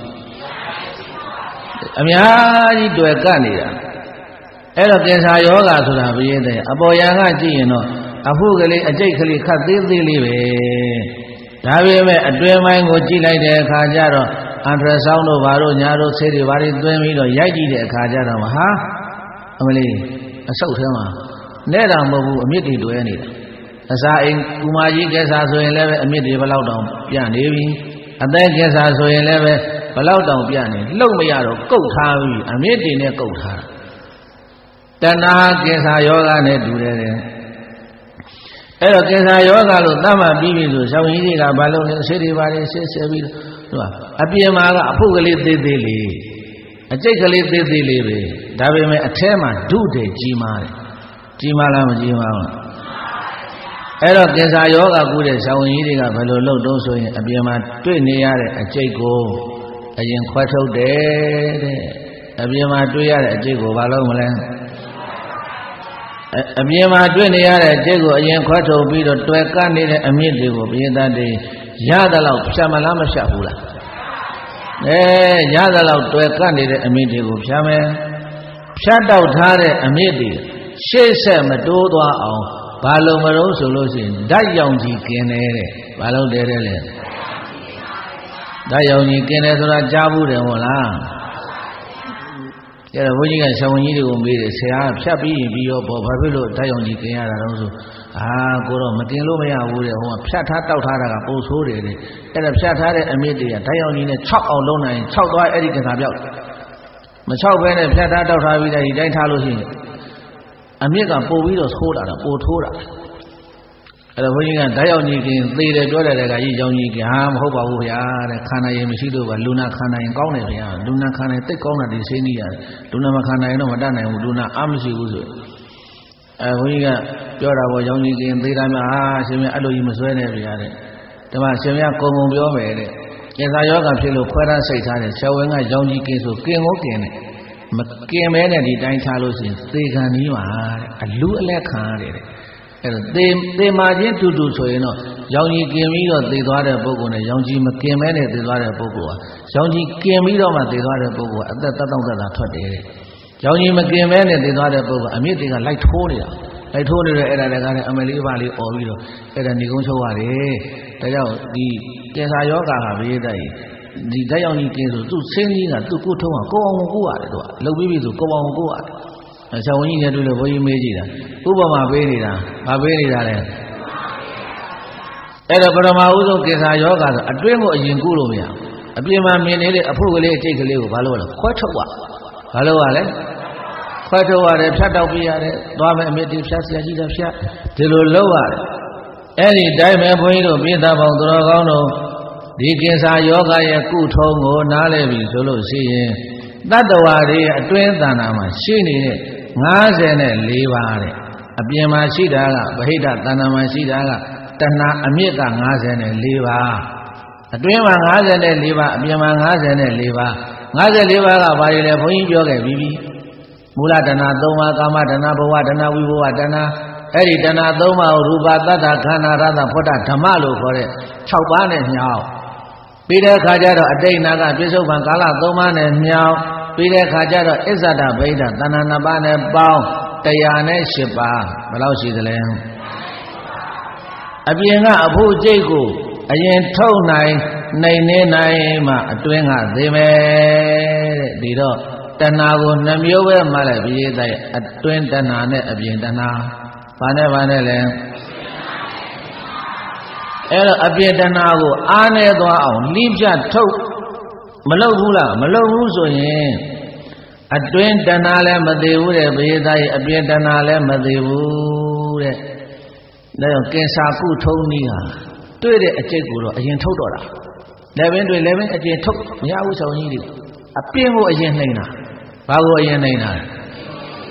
အများကြီးတွေ့ကပ်နေတာအဲ့တော့ကင်ဆာယောဂါဆိုတာဘယ်တဲ့အပေါ်ယံကကြည့်ရင်တော့အဖုကလေးအကျိတ်ကလေးခတ်သေးသေးလေးပဲဒါပေမဲ့အတွင်းပိုင်းကိုကြည့်လိုက်တဲ့အခါကျတော့အန်ထရဆောင်းတို့ဘာတို့ညာတို့ဆေးတွေဘာတွေသွင်းပြီးတော့ရိုက်ကြည့်တဲ့အခါကျတော့ဟာအမလေးအဆုတ်ထဲမှာနဲ့တာမဟုတ်ဘူးအမြင့်တွေတွဲနေတာအစာအိမ်ကူမကြီးကဲဆာဆိုရင်လည်းပဲအမြင့်တွေဘလောက်တောင်ပြနေပြီအသက်ကဲဆာဆိုရင်လည်းပဲဘလောက်တောင်ပြနေလှုပ်မရတော့ကုတ်ထားပြီအမြင့်တွေနဲ့ကုတ်ထားတဏှာကင်ဆာယောဂနဲ့တူတယ်တဲ့အဲ့တော့ကင်ဆာယောဂလို့သတ်မှတ်ပြီးပြီဆိုဆောင်းကြီးတွေကဘာလို့လဲဆေးတွေပါလေဆေးဆေးပြီးတော့အပြင်မှာကအဖုကလေးသေးသေးလေးအကျိတ်ကလေးသေးသေးလေးပဲဒါပေမဲ့အထဲမှာဒုတယ်ကြီးမားတယ်ကြီးမားလားမကြီးမားဘူးအဲ့တော့ကင်ဆာယောဂကုတဲ့ဆောင်းကြီးတွေကဘယ်လိုလုပ်တော့ဆိုရင်အပြင်မှာတွေ့နေရတဲ့အကျိတ်ကိုအရင်ခွဲထုတ်တယ်တဲ့အပြင်မှာတွေ့ရတဲ့အကျိတ်ကိုဘာလို့မလဲအပြင်မှာတွေ့နေရတဲ့ကျိတ်ကိုအရင်ခွဲထုတ်ပြီးတော့တွယ်ကပ်နေတဲ့အမြင့်တွေကိုဘိသတ်တွေရသလောက်ဖြတ်မလားမဖြတ်ဘူးလားအဲရသလောက်တွယ်ကပ်နေတဲ့အမြင့်တွေကိုဖြတ်မယ်ဖြတ်တောက်ထားတဲ့အမြင့်တွေရှေ့ဆက်မတိုးသွားအောင်ဘာလို့မလို့ဆိုလို့ရှိရင်ဓာတ်ရောင်ကြီးกินတယ်တဲ့ဘာလို့တဲတဲ့လဲဓာတ်ရောင်ကြီးกินတယ်ဆိုတာကြားဘူးတယ်ဟုတ်လားအဲ့တော့ဘုန်းကြီးကဆောင်းကြီးတွေကိုမေးတယ်ဆရာဖြတ်ပြီးပြီးရောဘောဘာဖြစ်လို့ဓာတ်ရောင်ကြီးกินရတာတော့ဆိုအာကိုတော့မกินလို့မရဘူးတဲ့ဟိုကဖြတ်ထားတောက်ထားတာကပုံဆိုးတယ်တဲ့အဲ့ဒါဖြတ်ထားတဲ့အမြင့်တွေကဓာတ်ရောင်ကြီးနဲ့၆အောင်လုံးနိုင်၆သွားအဲ့ဒီကစားပြောက်မ၆ဘဲနဲ့ဖြတ်ထားတောက်ထားပြီးတဲ့ဒီတိုင်းထားလို့ရှိရင်အမြင့်ကပို့ပြီးတော့ဆိုးတာတော့ပို့ထိုးတာအဲ့တော့ဘုန်းကြီးကဓာတ်ရောင်ကြီးกินသေတယ်ပြောတယ်ကကြီးရောင်ကြီးกินဟာမဟုတ်ပါဘူးဗျာတဲ့ခန္ဓာရင်မရှိလို့ပါလူနာခန္ဓာရင်ကောင်းတယ်ဗျာလူနာခန္ဓာရင်သိကောင်းတာဒီစိတ်နည်းရတယ်လူနာမခန္ဓာရင်တော့မတတ်နိုင်ဘူးလူနာအားမရှိဘူးဆိုအဲဘုန်းကြီးကပြောတာပေါ့ရောင်ကြီးกินသေတာများဟာရှင်မအဲ့လိုကြီးမစွဲနဲ့ဗျာတဲ့ဒီမှာရှင်မကုံကုံပြောမယ်တဲ့ကင်ဆာယောဂဖြစ်လို့ခွဲထားစိတ်ထားတယ်ဆရာဝန်ကရောင်ကြီးกินဆိုกินကိုกินတယ်မกินမဲနဲ့ဒီတိုင်းထားလို့ရှိရင်သေခံနီးပါတဲ့အလူအလက်ခံရတယ်တဲ့အဲ့တော့သေသေမာချင်းတူတူဆိုရင်တော့ရောင်ကြီးกินပြီးတော့သေသွားတဲ့ပုဂ္ဂိုလ်နဲ့ရောင်ကြီးမกินမဲနဲ့သေသွားတဲ့ပုဂ္ဂိုလ်ဟာရောင်ကြီးกินပြီးတော့မှသေသွားတဲ့ပုဂ္ဂိုလ်ကအသက်တသောသက်သာထွက်တယ်တဲ့ရောင်ကြီးမกินမဲနဲ့သေသွားတဲ့ပုဂ္ဂိုလ်အမြင့်တွေကလိုက်ထိုးနေတာလိုက်ထိုးနေတဲ့အဲ့ဒါလည်းကားနဲ့အမလေးပါလေးអော်ပြီးတော့အဲ့ဒါနေကုန်းချုပ်ရတယ်ဒါကြောင့်ဒီကင်ဆာယောဂါဟာဘေးတိုက်ဒီဓာတ်ရောင်ကြီးกินဆိုသူ့ဆင်းကြီးကသူ့ကိုထုံးအောင်ကိုအောင်ကိုရတယ်တော့လှုပ်ပြီးပြီဆိုကိုအောင်ကိုရတယ်အဆောင်ဝင်ကြီးနဲ့တွေ့လို့ဘုန်းကြီးမေးကြည့်တာဥပမာပေးနေတာမပေးနေတာလေအဲ့တော့ပရမဥဆုံးကင်ဆာယောဂါဆိုအတွင်းကိုအရင်ကုလို့မရအပြင်မှာမြင်နေတဲ့အဖို့ကလေးအကျိတ်ကလေးကိုဘာလို့လဲခွဲထုတ်ရဘာလို့ရလဲခွဲထုတ်ရတယ်ဖြတ်တောက်ပြရတယ်သွားမယ်အမြင့်တင်ဖြတ်ဆရာကြီးကဖြတ်ဒီလိုလုပ်ရတယ်အဲ့ဒီတိုင်းပဲဘုန်းကြီးတို့ပြည်သားပေါင်းသူတော်ကောင်းတို့ဒီကင်ဆာယောဂရဲ့ကုထုံးကိုနားလည်ပြီဆိုလို့ရှိရင်တတ္တဝါတွေရဲ့အတွင်းတဏ္ဍာမှာရှိနေတဲ့၅၄ပါးတဲ့အပြင်မှာရှိတာကဗဟိတတဏ္ဍာမှာရှိတာကတဏှာအမြင့်က၅၄ပါးအတွင်းမှာ၅၄ပါးအပြင်မှာ၅၄ပါး၅၄ပါးကဘာတွေလဲဘုန်းကြီးပြောခဲ့ပြီးပြီမူလတဏှာ၃ပါးကာမတဏှာဘဝတဏှာဝိဘဝတဏှာအဲ့ဒီတဏှာ၃ပါးကိုရူပတတ္တခန္ဓာရတ္တဖွတ္တဓမ္မလို့ခေါ်တဲ့၆ပါးနဲ့ညှောင်းပြီးတဲ့အခါကျတော့အတိတ်နာကပြစ္ဆုတ်ပံကာလသုံးပါးနဲ့ညှောင်းပြီးတဲ့အခါကျတော့အစ္ဆဒဗိဒ္ဓတဏ္ဍာနှစ်ပါးနဲ့ပေါင်းတရားနဲ့၈ပါးဘယ်လောက်ရှိသလဲအပြင်ကအဖို့ကျိတ်ကိုအရင်ထုတ်နိုင်နိုင်နေနိုင်မှအတွင်းကသေမယ်တဲ့ဒီတော့တဏှာကိုနှမျိုးပဲမှလိုက်ပြီးတဲ့အတွင်းတဏှာနဲ့အပြင်တဏှာဘာနဲ့ဘာနဲ့လဲအဲ့တော့အပြည့်တဏှာကိုအားနေသွားအောင်လိပြထုတ်မလုပ်ဘူးလားမလုပ်ဘူးဆိုရင်အတွင်းတဏှာလည်းမသေးဘူးတဲ့ဘေးသားရဲ့အပြည့်တဏှာလည်းမသေးဘူးတဲ့ဒါကြောင့်ကင်ဆာကုထုံးနည်းဟာတွေ့တဲ့အကျိတ်ကိုတော့အရင်ထုတ်တော့တာလည်းပင်တွေ့လည်းပင်အကျိတ်ထုတ်မရဘူးဆောင်ကြီးတွေအပြင်းကိုအရင်နှိမ့်တာဘာကိုအရင်နှိမ့်တာ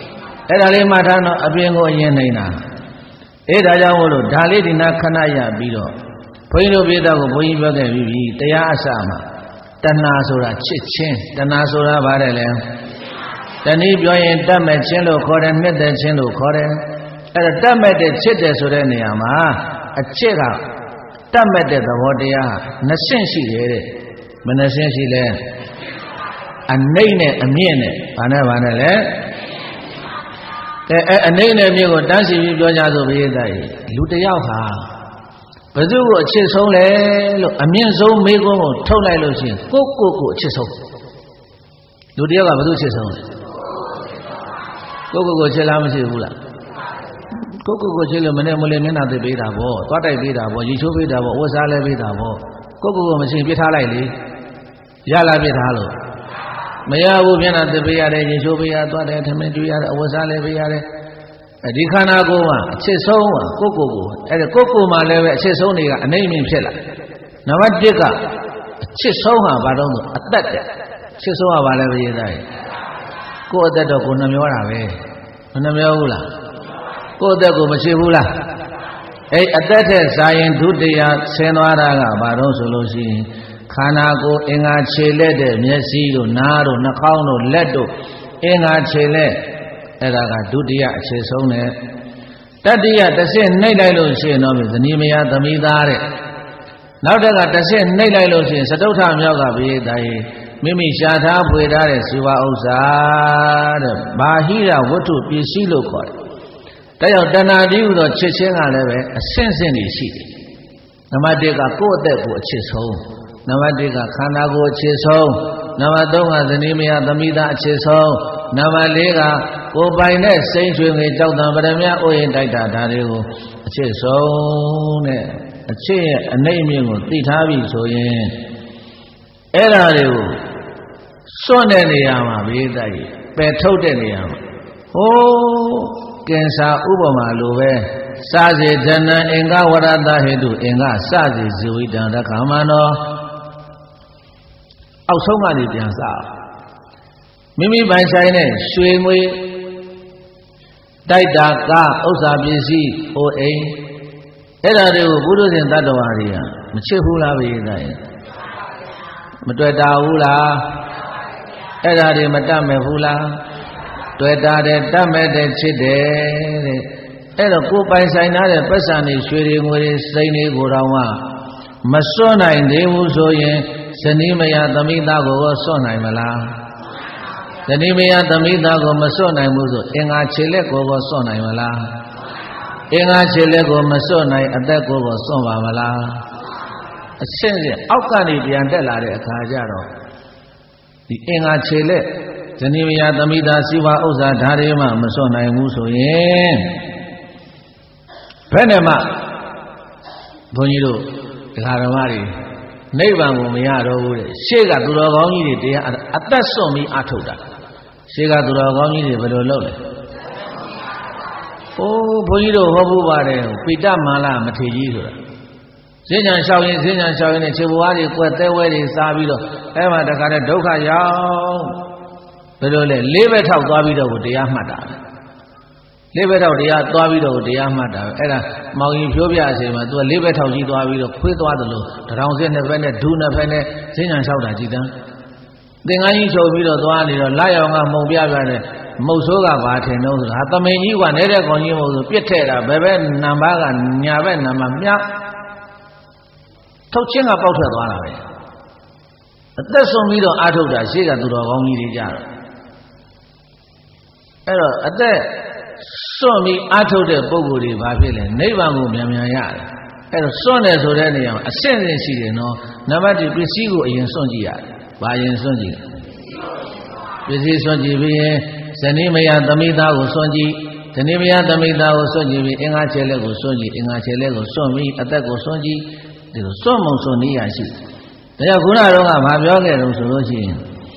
အဲ့ဒါလေးမှတ်ထားတော့အပြင်ကိုအရင်နေတာအဲ့ဒါကြောင့်မို့လို့ဒါလေးဒီနာခဏရပြီးတော့ဘုန်းကြီးတို့ပြည်သားကိုဘုန်းကြီးပြောခဲ့ပြီးပြီတရားအစမှာတဏှာဆိုတာချစ်ချင်းတဏှာဆိုတာဘာလဲလဲတနည်းပြောရင်တတ်မဲ့ချင်းလို့ခေါ်တယ်နှစ်သက်ချင်းလို့ခေါ်တယ်အဲ့ဒါတတ်မဲ့တဲ့ချစ်တယ်ဆိုတဲ့နေရာမှာအချစ်ကတတ်မဲ့တဲ့သဘောတရားနှစ်ဆင့်ရှိတယ်တဲ့မနှစ်ဆင့်ရှိလဲအနိမ့်နဲ့အမြင့်နဲ့ဘာနဲ့ဘာနဲ့လဲကဲအဲ့အနိမ့်နဲ့အမြင့်ကိုတန်းစီပြီးပြောကြဆိုဘုရားသားကြီးလူတယောက်ဟာဘယ်သူ့ကိုအချစ်ဆုံးလဲလို့အမြင့်ဆုံးမေးခွန်းကိုထုတ်လိုက်လို့ရှိရင်ကိုယ့်ကိုယ်ကိုအချစ်ဆုံးလူတယောက်ကဘယ်သူ့အချစ်ဆုံးလဲကိုယ့်ကိုယ်ကိုချစ်လားမရှိဘူးလားကိုယ့်ကိုယ်ကိုချစ်လို့မနဲ့မလေးမျက်နှာသိပေးတာပေါ့သွားတိုက်ပေးတာပေါ့ရေချိုးပေးတာပေါ့ဝတ်စားလဲပေးတာပေါ့ကိုယ့်ကိုယ်ကိုမရှိပြစ်ထားလိုက်လေရလာပြစ်ထားလို့မရဘူးမျက်နှာသိပေးရတယ်ရေချိုးပေးရသွားတယ်ထမင်းကျွေးရတယ်အဝတ်စားလဲပေးရတယ်ဒီခန္ဓာကိုယ်မှာအချစ်ဆုံးကကိုယ့်ကိုယ်ကိုအဲ့ဒါကိုယ့်ကိုယ်မှာလည်းပဲအချစ်ဆုံးတွေကအနိမ့်မြင့်ဖြစ်လာနံပါတ်တစ်ကအချစ်ဆုံးဟာဘာတော့ဆိုအသက်တဲ့အချစ်ဆုံးကဘာလဲဘုရားသားကိုယ့်အသက်တော့ကိုယ်နှမျောတာပဲမနှမျောဘူးလားကိုယ့်အသက်ကိုမချစ်ဘူးလားအဲ့အသက်တဲ့ဇာရင်ဒုတိယဆင်းသွားတာကဘာတော့ဆိုလို့ရှိရင်ခန္ဓာကိုယ်အင်္ဂါခြေလက်တဲ့မျက်စိတို့နားတို့နှာခေါင်းတို့လက်တို့အင်္ဂါခြေလက်အဲ့ဒါကဒုတိယအခြေဆုံးနဲ့တတိယတစ်ဆင့်နှိပ်လိုက်လို့ရှိရင်တော့ဇနီးမယားသမီးသားတဲ့နောက်တက်ကတစ်ဆင့်နှိပ်လိုက်လို့ရှိရင်စတုထမြောက်ကဘိယသားကြီးမိမိရှားထားဖွေထားတဲ့ဇီဝဥစ္စာတဲ့ဘာဟိရဝတ္ထုပစ္စည်းလို့ခေါ်တယ်ဒါကြောင့်တဏှာတိဟုသောချစ်ချင်းကလည်းပဲအဆင့်ဆင့်တွေရှိတယ်နံပါတ်တစ်ကကိုယ့်အသက်ကိုအချစ်ဆုံးနံပါတ်တစ်ကခန္ဓာကိုယ်အချစ်ဆုံးနံပါတ်သုံးကဇနီးမယားသမီးသားအချစ်ဆုံးနံပါတ်လေးကကိုယ်ပိုင်တဲ့စိတ်ရွှေငွေကြောက်တံပရမဥယျာဉ်တိုက်တာဒါတွေကိုအချစ်ဆုံးတဲ့အချစ်ရဲ့အနိမ့်မြင့်ကိုသိထားပြီဆိုရင်အဲ့ဒါတွေကိုစွန့်တဲ့နေရာမှာဘေးတိုက်ပယ်ထုတ်တဲ့နေရာမှာဟိုးကင်ဆာဥပမာလိုပဲစစေဓနံအင်္ဂဝရတဟေတုအင်္ဂစစေဇဝိတံတခါမနောအောက်ဆုံးကနေပြန်စမိမိပိုင်ဆိုင်တဲ့ရွှေငွေတိုက်တာကဥစ္စာပစ္စည်းအိုအိမ်အဲ့ဒါတွေကိုဘုဒ္ဓရှင်တတ္တဝါတွေကမချစ်ဘူးလားဘုရားသားမတွေ့တာဘူးလားအဲ့ဒါတွေမတတ်မဲ့ဘူးလားတွေ့တာတယ်တတ်မဲ့တယ်ချစ်တယ်တဲ့အဲ့တော့ကိုယ်ပိုင်ဆိုင်ထားတဲ့ပတ်စံတွေရွှေတွေငွေတွေစိန်တွေကိုတော့မစွန့်နိုင်သေးဘူးဆိုရင်ဇနီးမယားသမီးသားကိုစွန့်နိုင်မလားဇနီးမယားသမီးသားကိုမစွန့်နိုင်ဘူးဆိုအင်္ဂါခြေလက်ကိုစွန့်နိုင်မလားအင်္ဂါခြေလက်ကိုမစွန့်နိုင်အသက်ကိုစွန့်ပါမလားအရှင်းရှင်းအောက်ကနေပြန်တက်လာတဲ့အခါကျတော့ဒီအင်္ဂါခြေလက်ဇနီးမယားသမီးသားစီဝါဥစ္စာဓာရီမှမစွန့်နိုင်ဘူးဆိုရင်ဘယ်နဲ့မှဘုန်းကြီးတို့ဒကာဓမ္မတွေနိဗ္ဗာန်ကိုမရတော့ဘူးတဲ့ရှေ့ကသူတော်ကောင်းကြီးတွေတရားအသက်စွန့်ပြီးအထုတ်တာရှေ့ကသူတော်ကောင်းကြီးတွေဘယ်လိုလုပ်လဲအိုးဘုန်းကြီးတို့ဟောဖို့ပါတယ်ပိဋကမာလမထေကြီးဆိုတာဈဉ္ညာလျှောက်ရင်ဈဉ္ညာလျှောက်ရင်ခြေဘွားတွေကွက်သဲဝဲတွေစားပြီးတော့အဲ့မှာတခါတည်းဒုက္ခရောက်ဘယ်လိုလဲလေးဘက်ထောက်သွားပြီးတော့တရားမှတ်တာလေးဘက်ထောက်တရားသွားပြီးတော့တရားမှတ်တာအဲ့ဒါမောင်ကြီးဖြိုးပြအချိန်မှာသူကလေးဘက်ထောက်ကြီးသွားပြီးတော့ခွေးသွားသလိုတရောင်စက်နှစ်ဘက်နဲ့ဒူးနှစ်ဘက်နဲ့ဈဉ္ညာလျှောက်တာကြည်တန်းသင်္ကန်းကြီးချုပ်ပြီးတော့သွားနေတော့လာရောင်ကမှုံပြပြတဲ့မုတ်ဆိုးကဘာထင်တော့ဆိုတာသမင်ကြီးကနေတဲ့ကောင်ကြီးမဟုတ်ဆိုပြစ်ထဲတာဘယ်ဘက်နံပါတ်ကညာဘက်နံပါတ်မြထုတ်ချင်းကပေါက်ထွက်သွားတာပဲအသက်ဆုံးပြီးတော့အာထုတ်တာရှေ့ကသူတော်ကောင်းကြီးတွေကြတော့အဲ့တော့အသက်စွန့်ပြီးအာထုတ်တဲ့ပုဂ္ဂိုလ်တွေဘာဖြစ်လဲနိဗ္ဗာန်ကိုမြန်မြန်ရတယ်အဲ့တော့စွန့်တယ်ဆိုတဲ့နေရာမှာအဆင့်ဆင့်ရှိတယ်နော်နံပါတ်တစ်ပစ္စည်းကိုအရင်စွန့်ကြည့်ရတယ်ဘာရင်စွန့်ကြည့်ပစ္စည်းစွန့်ကြည့်ပြီးရင်ဇနီးမယားသမီးသားကိုစွန့်ကြည့်ဇနီးမယားသမီးသားကိုစွန့်ကြည့်ပြီးအင်္ဂါခြေလက်ကိုစွန့်ကြည့်အင်္ဂါခြေလက်ကိုစွန့်ပြီးအသက်ကိုစွန့်ကြည့်ဒီလိုစွန့်မုံစွန့်နည်းရရှိတယ်ဒါကြောင့်ခုနကတော့ကဘာပြောခဲ့တုံးဆိုလို့ရှိရင်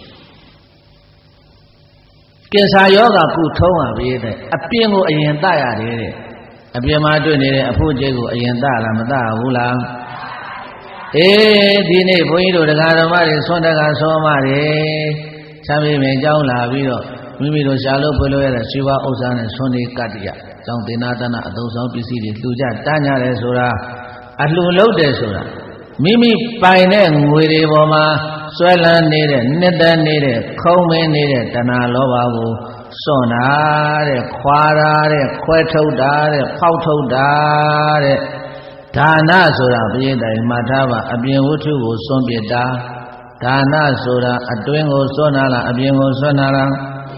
ကင်ဆာယောဂကုထုံးပါပဲတဲ့အပြင်ကိုအရင်တရတယ်တဲ့အပြင်မှာတွေ့နေတဲ့အဖို့ကျဲကိုအရင်တလားမတဘူးလားအေးဒီနေ့ဘုန်းကြီးတို့တရားဓမ္မတွေဆွမ်းတကဆွမ်းမတွေချမ်းမြေမြေကြောင်းလာပြီးတော့မိမိတို့ရှာလို့ဖွေလို့ရတဲ့ရှိပါဥစ္စာနဲ့ဆွန်ဒီကတ္တရကြောင့်ဒေနာတနာအသုံးဆောင်ပစ္စည်းတွေလှူကြတန်းကြတယ်ဆိုတာအလှူလုပ်တယ်ဆိုတာမိမိပိုင်တဲ့ငွေတွေပေါ်မှာဆွဲလန်းနေတဲ့နှစ်သက်နေတဲ့ခုံးမင်းနေတဲ့တဏှာလောဘကိုစွန့်တာတဲ့ခွာတာတဲ့ခွဲထုတ်တာတဲ့ဖောက်ထုတ်တာတဲ့ဒါနဆိုတာပြည့်တိုင်မှတ်ထားပါအပြင်ဝတ္ထုကိုစွန့်ပစ်တာဒါနဆိုတာအတွင်းကိုစွန့်တာလားအပြင်ကိုစွန့်တာလား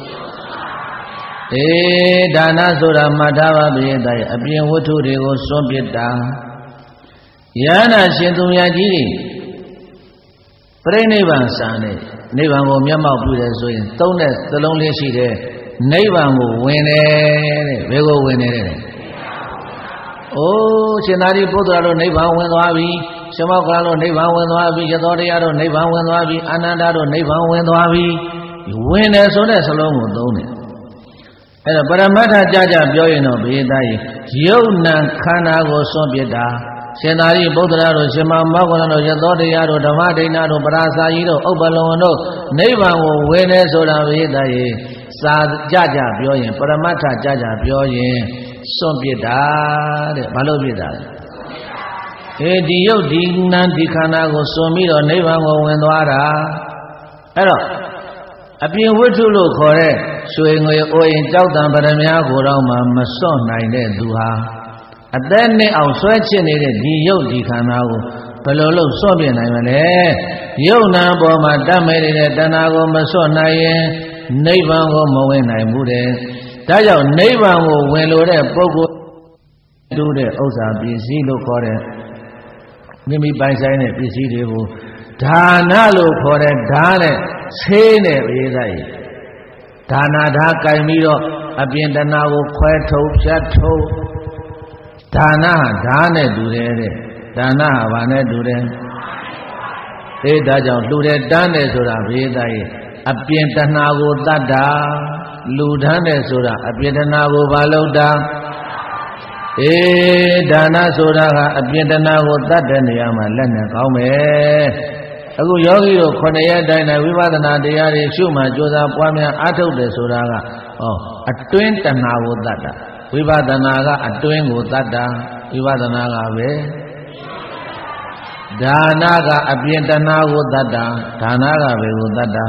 အေးဒါနဆိုတာမှတ်ထားပါပြည့်တိုင်အပြင်ဝတ္ထုတွေကိုစွန့်ပစ်တာယန္တာရှင်သူမြတ်ကြီးတွေပြိဋိနိဗ္ဗာန်စံနေနိဗ္ဗာန်ကိုမျက်မှောက်ပြုတယ်ဆိုရင်သုံးတဲ့သလုံးလေးရှိတဲ့နိဗ္ဗာန်ကိုဝင်တယ်တဲ့ဘယ်ကိုဝင်နေတယ်အိုးရှင်သာရိပုတ္တရာတို့နိဗ္ဗာန်ဝင်သွားပြီရှင်မောက္ခလတို့နိဗ္ဗာန်ဝင်သွားပြီရသောတရားတို့နိဗ္ဗာန်ဝင်သွားပြီအာနန္ဒတို့နိဗ္ဗာန်ဝင်သွားပြီဝင်တယ်ဆိုတဲ့စလုံးကိုသုံးတယ်အဲ့တော့ပရမတ္ထကြကြပြောရင်တော့ဘေးသားကြီးယုတ်နံခန္ဓာကိုစွန့်ပစ်တာရှင်သာရိပုတ္တရာတို့ရှင်မောက္ခလတို့ရသောတရားတို့ဓမ္မဒိဋ္ဌာတို့ပရာစာကြီးတို့ဥပ္ပလုံတို့နိဗ္ဗာန်ကိုဝင်တယ်ဆိုတာဘေးသားကြီးစာကြကြပြောရင်ပရမတ္ထကြကြပြောရင်စွန့်ပစ်တာတဲ့ဘာလို့ပစ်တာလဲအဲဒီယုတ်ဒီနံဒီခန္ဓာကိုစွန့်ပြီးတော့နိဗ္ဗာန်ကိုဝင်သွားတာအဲ့တော့အပြင်ဝတ္ထုလို့ခေါ်တဲ့ရွှေငွေအိုးရင်ကြောက်တံပရမများကိုတော့မှမစွန့်နိုင်တဲ့သူဟာအသက်နဲ့အောင်ဆွဲချစ်နေတဲ့ဒီယုတ်ဒီခန္ဓာကိုဘယ်လိုလုပ်စွန့်ပြနိုင်မလဲယုတ်နံပေါ်မှာတတ်မဲ့နေတဲ့တဏှာကိုမစွန့်နိုင်ရင်နိဗ္ဗာန်ကိုမဝင်နိုင်ဘူးတဲ့ဒါကြောင့်နိဗ္ဗာန်ကိုဝင်လို့တဲ့ပုဂ္ဂိုလ်တူတဲ့ဥစ္စာပစ္စည်းလို့ခေါ်တဲ့မိမိပိုင်ဆိုင်တဲ့ပစ္စည်းတွေကိုဒါနလို့ခေါ်တဲ့ဓာတ်နဲ့ဆေးနဲ့ရေးလိုက်ဒါနာဓာတ်ကင်ပြီးတော့အပြင်တဏှာကိုခွဲထုတ်ဖြတ်ထုတ်ဒါနဟာဓာတ်နဲ့တူတယ်တဲ့ဒါနဟာဘာနဲ့တူတယ်အေးဒါကြောင့်လှူတဲ့တန်းတယ်ဆိုတာဘေးသားရဲ့အပြင်တဏှာကိုတတ်တာလူထမ်းတယ်ဆိုတာအပြင်တဏှာကိုဘာလို့တာအေးဒါနဆိုတာကအပြင်တဏှာကိုတတ်တဲ့နေရာမှာလက်နဲ့ကောင်းမယ်အခုယောဂီတို့ခုနှစ်ရက်တိုင်းနဲ့ဝိပဿနာတရားတွေရှုမှကြိုးစားပွားများအားထုတ်တယ်ဆိုတာကဟောအတွင်းတဏှာကိုတတ်တာဝိပဿနာကအတွင်းကိုတတ်တာဝိပဿနာကပဲဒါနကအပြင်တဏှာကိုတတ်တာဒါနကပဲကိုတတ်တာ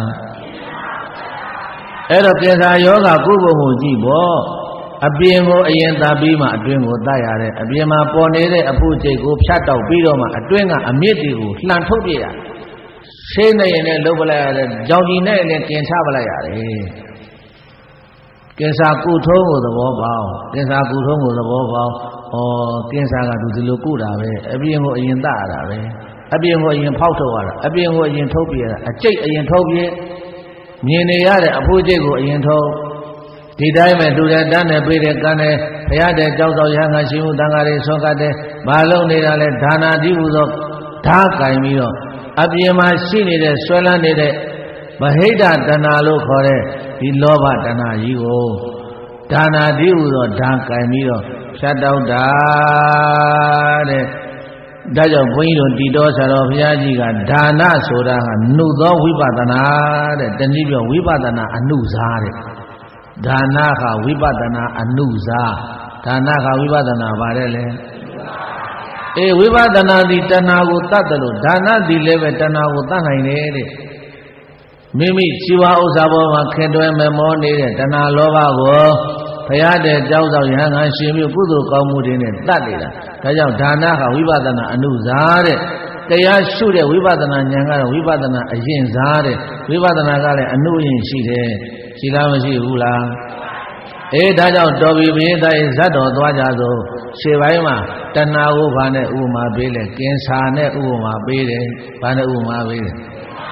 အဲ့တော့ကိစ္စယောဂကုဘုံကိုကြည့်ပေါ့အပြင်ကိုအရင်သတ်ပြီးမှအတွင်းကိုတတ်ရတယ်အပြင်မှာပေါ်နေတဲ့အဖုကျိတ်ကိုဖြတ်တောက်ပြီးတော့မှအတွင်းကအမြင့်တွေကိုလှန်ထုတ်ပြရတယ်ရှင်းနေရင်လည်းလှုပ်ပလိုက်ရတယ်ကြောင်ကြီးနဲ့လည်းกินချပလိုက်ရတယ်ကိစ္စကုထုံးကိုသဘောပေါက်ကိစ္စကုထုံးကိုသဘောပေါက်ဩကိစ္စကသူဒီလိုကုတာပဲအပြင်ကိုအရင်တတ်ရတာပဲအပြင်ကိုအရင်ဖောက်ထုတ်ရတာအပြင်ကိုအရင်ထုတ်ပြရတာအကျိတ်အရင်ထုတ်ပြမြင်နေရတဲ့အဖိုးကျိတ်ကိုအရင်ထုတ်ဒီတိုင်းပဲတူတဲ့တန်းနဲ့ပြေးတဲ့ကန်းနဲ့ဘုရားတဲ့ကြောက်တော်ရဟန်းကရှင်မှုတန်ဃာတွေဆွမ်းကတ်တဲ့ဘာလုံးနေတာလဲဒါနာတိဟုသောဓာတ်ကင်ပြီးတော့အပြင်မှာရှိနေတဲ့ဆွဲလန်းနေတဲ့မဟိတတဏှာလို့ခေါ်တဲ့ဒီလောဘတဏှာကြီးကိုဒါနာတိဟုသောဓာတ်ကင်ပြီးတော့ဖြတ်တောက်တာတဲ့ဒါကြောင့်ဘုန်းကြီးတို့တီတော်ဆရာတော်ဘုရားကြီးကဒါနဆိုတာကနှုတ်သောဝိပဿနာတဲ့တနည်းပြောဝိပဿနာအနုစားတဲ့ဒါနကဝိပဿနာအနုစားဒါနကဝိပဿနာပါတယ်လေအေးဝိပဿနာဒီတဏှာကိုတတ်တယ်လို့ဒါနဒီလည်းပဲတဏှာကိုတတ်နိုင်တယ်တဲ့မိမိชีวဥစ္စာပေါ်မှာခင်တွဲမမောနေတဲ့တဏှာလောဘကိုဘုရားတဲ့ကြောက်ဆောင်ရဟန်းကရှင်ပြုကုသိုလ်ကောင်းမှုတွေနဲ့တတ်နေတာဒါကြောင့်ဒါနကဝိပဿနာအနုစားတဲ့တရားရှုတဲ့ဝိပဿနာဉာဏ်ကတော့ဝိပဿနာအရင်စားတဲ့ဝိပဿနာကလည်းအနုရင်ရှိတယ်ရှိလားမရှိဘူးလားအေးဒါကြောင့်တော်ပြီဘေးသားဇတ်တော်သွားကြစို့ရှေ့ပိုင်းမှာတဏှာကိုဘာနဲ့ဥပမာပေးလဲကင်ဆာနဲ့ဥပမာပေးတယ်ဘာနဲ့ဥပမာပေးတယ်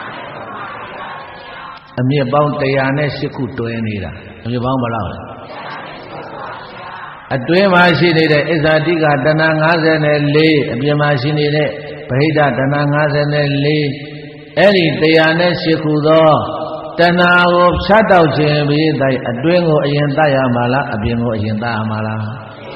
အမြင့်ပေါင်းတစ်ရာနဲ့ရှစ်ခုတွဲနေတာအမြင့်ပေါင်းဘယ်လောက်လဲအတွင်းမှာရှိနေတဲ့အစ္ဆာတိကတဏှာ၅၄အပြင်မှာရှိနေတဲ့ဗဟိတတဏှာ၅၄အဲ့ဒီတစ်ရာနဲ့ရှစ်ခုသောတဏှာကိုဖြတ်တောက်ခြင်းပြီးတိုင်အတွင်းကိုအရင်တတ်ရမှာလားအပြင်ကိုအရင်တတ်ရမှာလား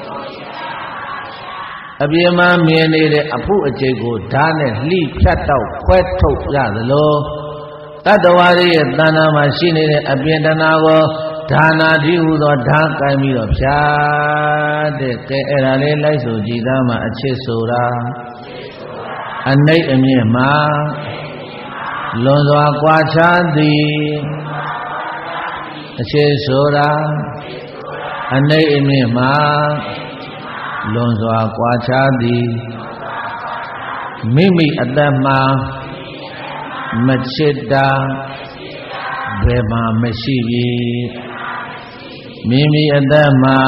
အပြင်မှာမြင်နေတဲ့အဖုအကျိတ်ကိုဓာတ်နဲ့လှိဖြတ်တောက်ခွဲထုတ်ရသလိုတတ္တဝါရဲ့တဏှာမှာရှိနေတဲ့အပြင်တဏှာကို Dana diudo dhaka miro phade ke era le lai so jida ma achit sora anai amye ma lon swa kwa cha thi achit sora anai amye ma lon swa kwa cha thi mimi atat ma machit ta bhe ma mashi bi Mimi adama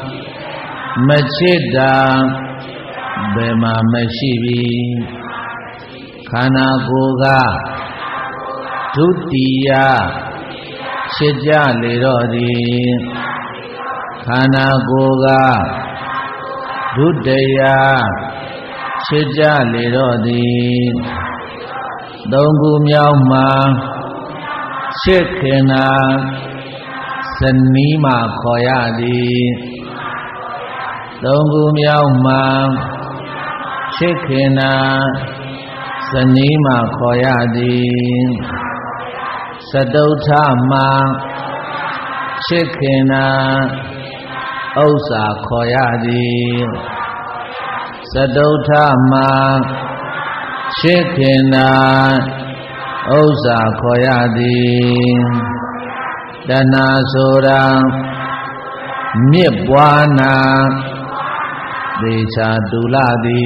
machida bema mashibi khana koga dutiya chitja le ro di khana koga dutiya chitja le ro di Dong ku myaw ma chit khina Sani ma khoya di Dong ku myaw ma chit khina Sani ma khoya di Sadautha ma chit khina Ausa khoya di Sadautha ma chit khina Ausa khoya di Dana sora Myit bwa na Decha dula di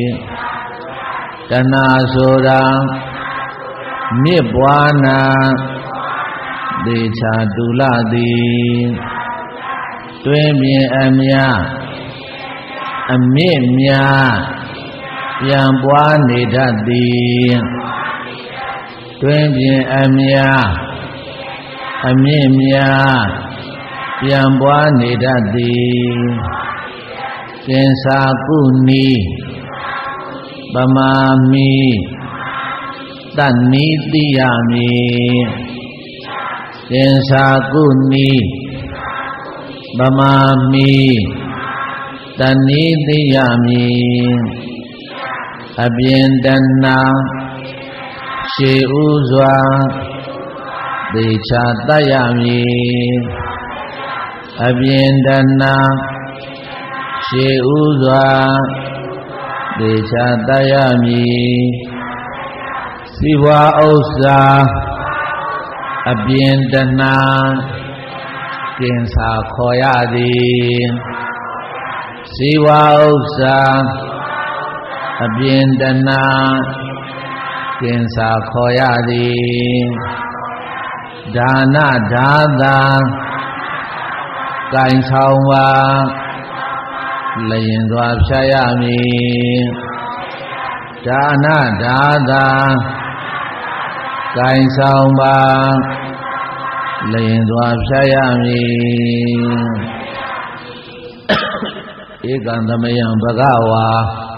Dana sora Myit bwa na Decha dula di Twin bien amya Amyit mya Pyan bwa ne dat di Twin bien amya Amyit mya Pyan bwa ne dat di Kinsa ku ni Bama mi Tat ni tiya mi Kinsa ku ni Bama mi Tat ni tiya mi Abyen dana She uzwa Decha tayami Abyen dana She uzwa Decha tayami Siwa ausa Abyen dana Kinsa khoya di Siwa ausa Abyen dana Kinsa khoya di Dana dada Kain saung wa Layin dwa phayami Dana dada Kain saung wa Layin dwa phayami Ekandamayan bhagawa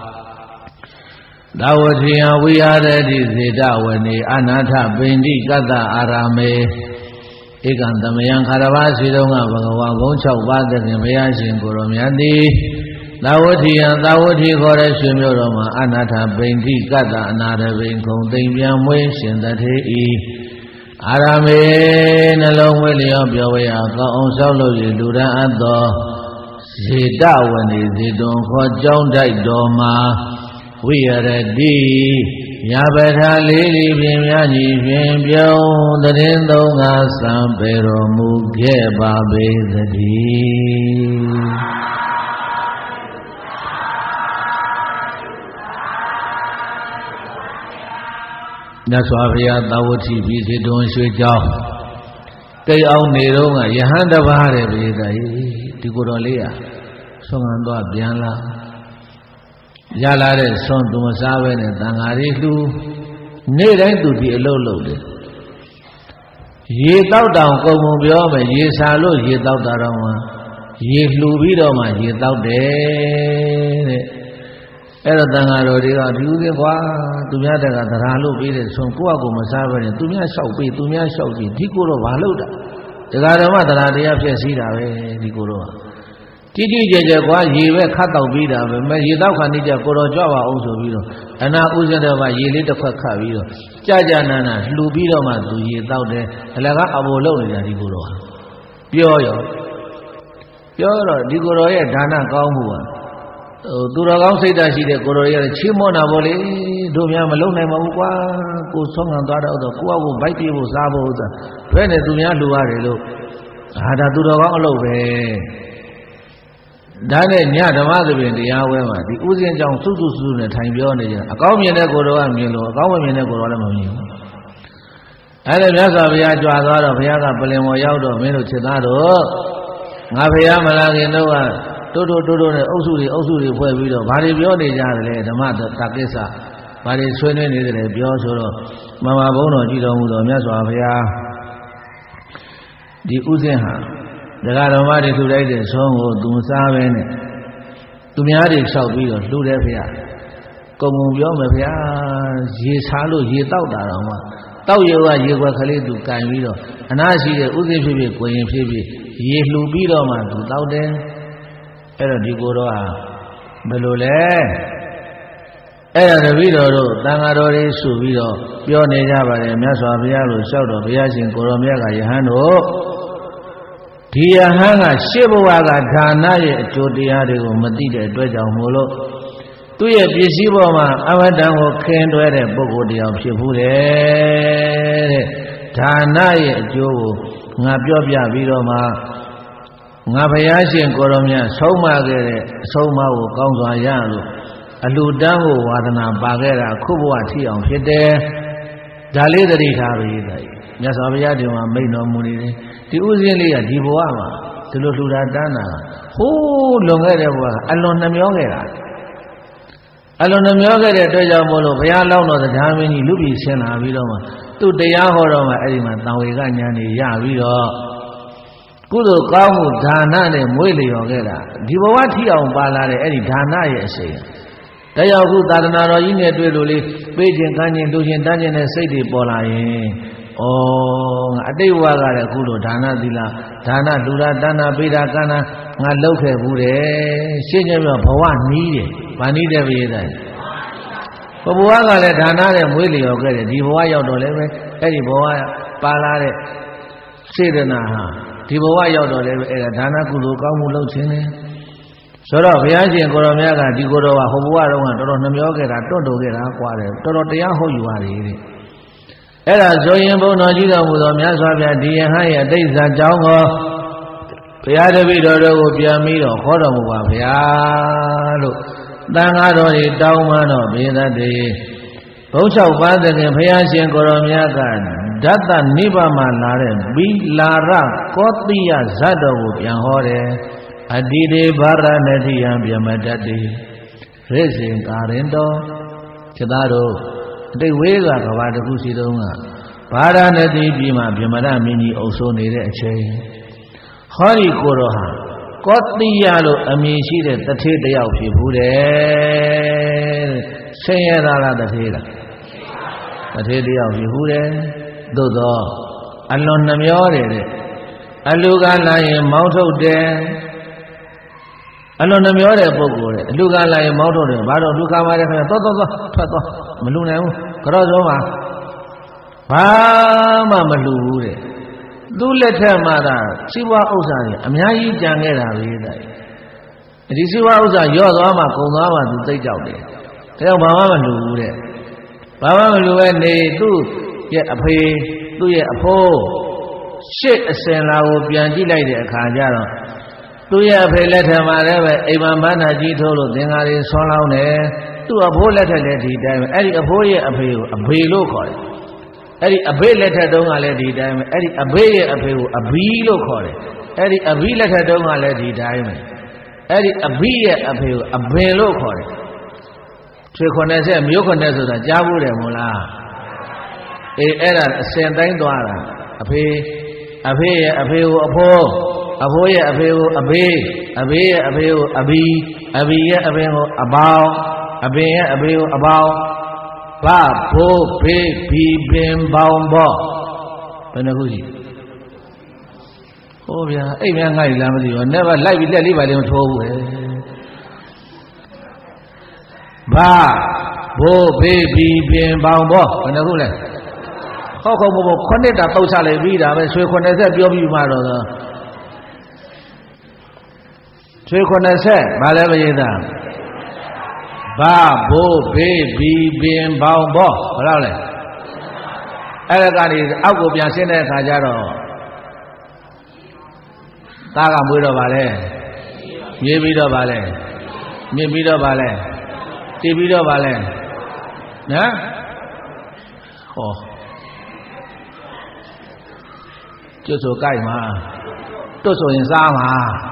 Dawatiya vihārati siddhavani anatha pindi kata arame Ekandamayan kharavasi donga bhagawa gong chok pa thakhin bhaya shin ko ro myan ti Dawatiya Dawati kho re shwe myo ro ma anatha pindi kata anara pin khung thiam pyan mwe shin thathe i Arame nalong mwe lyo pyo waya kaung aung sauk lop yi lu ran at tho siddhavani siddhon kho chaung thait tho ma Vihārati Nyabhatha lili pin mya nyi pin pyaung Thathin thong nga sam pe ro mu khe pa pe thati Nyat Swā Bhaya Dawati Pi Siddhon Shwe Chaung Kai aung ne rong nga Yahan tapa re pe thai Di ko ro le ya Song ngan twa pyan la Ya la de son tu ma sa be ne tanga ri hlu ne dai tu di a lou lou de Ye taw taw koung mong pyo me ye sa lo ye taw ta taw ma ye hlu pi do ma ye taw de de Ai da tanga ro ri ka di u de kwa tu mya de ka thara lo pi de son ko a ko ma sa be ne tu mya shauk pi tu mya shauk ji di ko ro ba lou da Daga dhamma thara taya phya si da be di ko ro Chi chi je je kwa ye be khat taw pi da be me ye taw kha ni je ko ro jwa ba aung so pi do ana u sin de ba ye le takwat khat pi do ja ja na na hlu pi do ma tu ye taw de ala ka abo lou ni da di ko ro ပြောရောပြောတော့ဒီကိုယ်တော်ရဲ့ဒါနကောင်းမှုဟာဟိုသူတော်ကောင်းစိတ်ဓာတ်ရှိတဲ့ကိုယ်တော်ရဲ့ချီးမွမ်းတာပေါ့လေတို့များမလုံနိုင်ပါဘူးကွာကိုယ်ဆုံးခံသွားတော့ကိုယ့်အကိုဗိုက်ပြေဖို့စားဖို့ဆိုတာဘယ်နဲ့သူများလူရတယ်လို့ဟာဒါသူတော်ကောင်းအလုပ်ပဲဒါနဲ့ညဓမ္မသဘင်တရားဝဲမှာဒီဥစဉ်ကြောင့်စုစုစုစုနဲ့ထိုင်ပြောနေကြအကောင်းမြင်တဲ့ကိုယ်တော်ကမြင်လို့အကောင်းမမြင်တဲ့ကိုယ်တော်လည်းမမြင်ဘူးအဲ့ဒါမြတ်စွာဘုရားကြွားသွားတော့ဘုရားကပလင်ပေါ်ရောက်တော့မင်းတို့ချစ်သားတို့ငါဘုရားမလာခင်တော့တိုးတိုးတိုးတိုးနဲ့အုပ်စုတွေအုပ်စုတွေဖွဲ့ပြီးတော့ဘာတွေပြောနေကြတယ်လဲဓမ္မတကိစ္စဘာတွေဆွေးနွေးနေတယ်ပြောဆိုတော့မမဘုန်းတော်ကြည်တော်မူတော်မြတ်စွာဘုရားဒီဥစဉ်ဟာတရားတော်မတွေထူလိုက်တဲ့ဆုံးကိုသူမစားပဲနဲ့သူများတွေလျှောက်ပြီးတော့လှူတယ်ဖေ။ကုံကုံပြောမယ်ဖေ။ရေစားလို့ရေတောက်တာတော့မှတောက်ရောကရေခွက်ကလေးသူကင်ပြီးတော့အနာရှိတဲ့ဥစဉ်ဖြစ်ဖြစ်ကိုရင်ဖြစ်ဖြစ်ရေလှူပြီးတော့မှသူတောက်တယ်။အဲ့တော့ဒီကိုယ်တော်ဟာဘယ်လိုလဲ။အဲ့ဒါတပည့်တော်တို့တန်ဃာတော်တွေဆိုပြီးတော့ပြောနေကြပါတယ်မြတ်စွာဘုရားလို့လျှောက်တော့ဘုရားရှင်ကိုရောမြတ်ကယဟန်တို့ဒီယဟန်ကရှေ့ဘဝကဒါနရဲ့အကျိုးတရားတွေကိုမသိတဲ့အတွက်ကြောင့်မို့လို့သူ့ရဲ့ပစ္စည်းပေါ်မှာအဝတ္တံကိုခင်းတွဲတဲ့ပုဂ္ဂိုလ်တရားဖြစ်ဘူးတဲ့တဲ့ဒါနရဲ့အကျိုးကိုငါပြောပြပြီးတော့မှငါဘုရားရှင်ကိုရောမြတ်ဆုံးမခဲ့တဲ့အဆုံးအမကိုကောင်းစွာရလို့အလူတန်းကိုဝါဒနာပါခဲ့တာခုဘဝထိအောင်ဖြစ်တယ်ဒါလေးသတိထားပြီးတဲ့မြတ်စွာဘုရားဒီမှာမိန့်တော်မူနေတယ်ဒီဥစဉ်လေးကဒီဘဝမှာဒီလိုလှူတာတန်းတာဟိုးလွန်ခဲ့တဲ့ဘဝကအလွန်နှမျောခဲ့တာအလွန်နှမျောခဲ့တဲ့အတွက်ကြောင့်မို့လို့ဘုရားလောင်းတော်တရားမင်းကြီးလူပြည်ဆင်းလာပြီးတော့မှသူ့တရားဟောတော့မှအဲ့ဒီမှာတံဝေကဉာဏ်ကြီးရပြီးတော့ကုသိုလ်ကောင်းမှုဒါနနဲ့မွေးလျော်ခဲ့တာဒီဘဝထိအောင်ပါလာတဲ့အဲ့ဒီဒါနရဲ့အရှိန်တရားခုသာသနာတော်ကြီးနဲ့တွေ့လို့လေပေးခြင်းကမ်းခြင်းလူခြင်းတန်းခြင်းနဲ့စိတ်တွေပေါ်လာရင်ဩငါအတိတ်ဘဝကလည်းအခုလိုဒါနသီလဒါနလူတာတဏ္ဍပေးတာကန္နာငါလုပ်ခဲ့ဘူးတယ်ရှင်းချင်းပြောဘဝနီးတယ်ဗာနီးတယ်ပြေးတယ်ဘဘဝကလည်းဒါနနဲ့မွေးလျော်ခဲ့တယ်ဒီဘဝရောက်တော့လည်းပဲအဲ့ဒီဘဝပါလာတဲ့စေတနာဟာဒီဘဝရောက်တော့လည်းပဲအဲ့ဒါဒါနကုသိုလ်ကောင်းမှုလုပ်ခြင်းနဲ့ဆိုတော့ဘုရားရှင်ကိုရောမြတ်ကဒီကိုတော်ကဟိုဘဝတုန်းကတော်တော်နှမျောခဲ့တာတွန့်တိုခဲ့တာကွာတယ်တော်တော်တရားဟုတ်ယူရတယ်တဲ့အဲ့ဒါဆိုရင်ဘုန်းတော်ကြီးတော်မူသောမြတ်စွာဘုရားဒီယဟန်ရဲ့အတိတ်ဇာကြောင်းကိုဘုရားတပည့်တော်တို့ကိုပြန်ပြီးတော့ခေါ်တော်မူပါဗျာလို့တန်ဃာတော်တွေတောင်းပန်တော့ဘေသတ္တေဘုံ၆ပါးတခင်ဘုရားရှင်ကိုရောမြတ်ကဓတ္တနိဗ္ဗာန်မှာလာတဲ့ဘိလာရကောတိယဇတ်တော်ကိုပြန်ဟောတယ်အတိတေဘာရဏတိယံပြမတ္တိရိစင်ကာရင်တော်ခြေသားတို့အတိတ်ဝေးကကဘာတစ်ခုစီတုံးကဘာရဏတိပြည်မှာပြမရမင်းကြီးအုပ်စိုးနေတဲ့အချိန်ဟောဒီကိုတော်ဟာကောတိယလို့အမည်ရှိတဲ့တထေးတယောက်ဖြစ်ဘူးတဲ့ဆင်းရဲသားလားတထေးလားတထေးတယောက်ဖြစ်ဘူးတယ်သို့သောအလွန်နှမျောတယ်တဲ့အလူကလာရင်မောင်းထုတ်တယ်အလွန်နှမျောတဲ့ပုဂ္ဂိုလ်တဲ့အလူကလာရင်မောင်းထုတ်တယ်ဘာတော့လူကမာတဲ့ခင်ဗျသွားသွားသွားထွက်သွားမလူနိုင်ဘူးကြောစောမှာဘာမှမလူဘူးတဲ့သူ့လက်ထက်မှာသာစီးပွားဥစ္စာတွေအများကြီးကြံခဲ့တာပဲတဲ့ဒီစီးပွားဥစ္စာရော့သွားမှကုန်သွားမှသူသိကြောက်တယ်ဒါကြောင့်ဘာမှမလူဘူးတဲ့ဘာမှမလူပဲနေသူ့ရဲ့အဖေသူ့ရဲ့အဖိုးရှစ်အစင်လာကိုပြန်ကြည့်လိုက်တဲ့အခါကျတော့သူ့ရဲ့အဖေလက်ထက်မှာလည်းပဲအိမ်မှာမန္တာကြီးထိုးလို့သင်္ဃာတွေဆွမ်းလောင်းတယ်သူ့အဖိုးလက်ထက်လည်းဒီတိုင်းပဲအဲ့ဒီအဖိုးရဲ့အဖေကိုအဖေလို့ခေါ်တယ်အဲ့ဒီအဖေလက်ထက်တုန်းကလည်းဒီတိုင်းပဲအဲ့ဒီအဖေရဲ့အဖေကိုအဘီလို့ခေါ်တယ်အဲ့ဒီအဘီလက်ထက်တုန်းကလည်းဒီတိုင်းပဲအဲ့ဒီအဘီရဲ့အဖေကိုအဘင်လို့ခေါ်တယ်ထွေခွန်းနဲ့ဆက်မျိုးခွန်းနဲ့ဆိုတာကြားဘူးတယ်မို့လားအေးအဲ့ဒါအစင်တိုင်းသွားတာအဖေအဖေရဲ့အဖေကိုအဖိုးအဖိုးရဲ့အဖေကိုအဘေးအဘေးရဲ့အဖေကိုအဘီအဘီရဲ့အဖေကိုအပေါင်းအဘင်ရဲ့အဖေကိုအပေါင်းဘာဘိုးဖေးဘီပင်ပေါင်းဘောဘယ်နှခုရှိဟောဗျာအိမ်များငါ့လားမသိဘူးနဲ့ပါလိုက်ပြီးလက်လေးပါလေးမထိုးဘူးလေဘာဘိုးဖေးဘီပင်ပေါင်းဘောဘယ်နှခုလဲဟောခေါ်ဘောခုနှစ်တာတောက်ချလိုက်ပြီးတာပဲဆွေခုနှစ်ဆက်ပြောပြီးမှတော့ဆွေခုနှစ်ဆက်ဘာလဲပရိသတ်ဘာဘိုးဘေးဘီပင်ပေါင်ဘောဘယ်လောက်လဲအဲ့ဒါကနေအောက်ကိုပြန်ဆင်းတဲ့အခါကျတော့သားကမွေးတော့ပါလေမြေးပြီးတော့ပါလေမြင့်ပြီးတော့ပါလေတည်ပြီးတော့ပါလေနော်ဟောကျွတ်ဆိုကြိုက်မှာတွတ်ဆိုရင်စားမှာ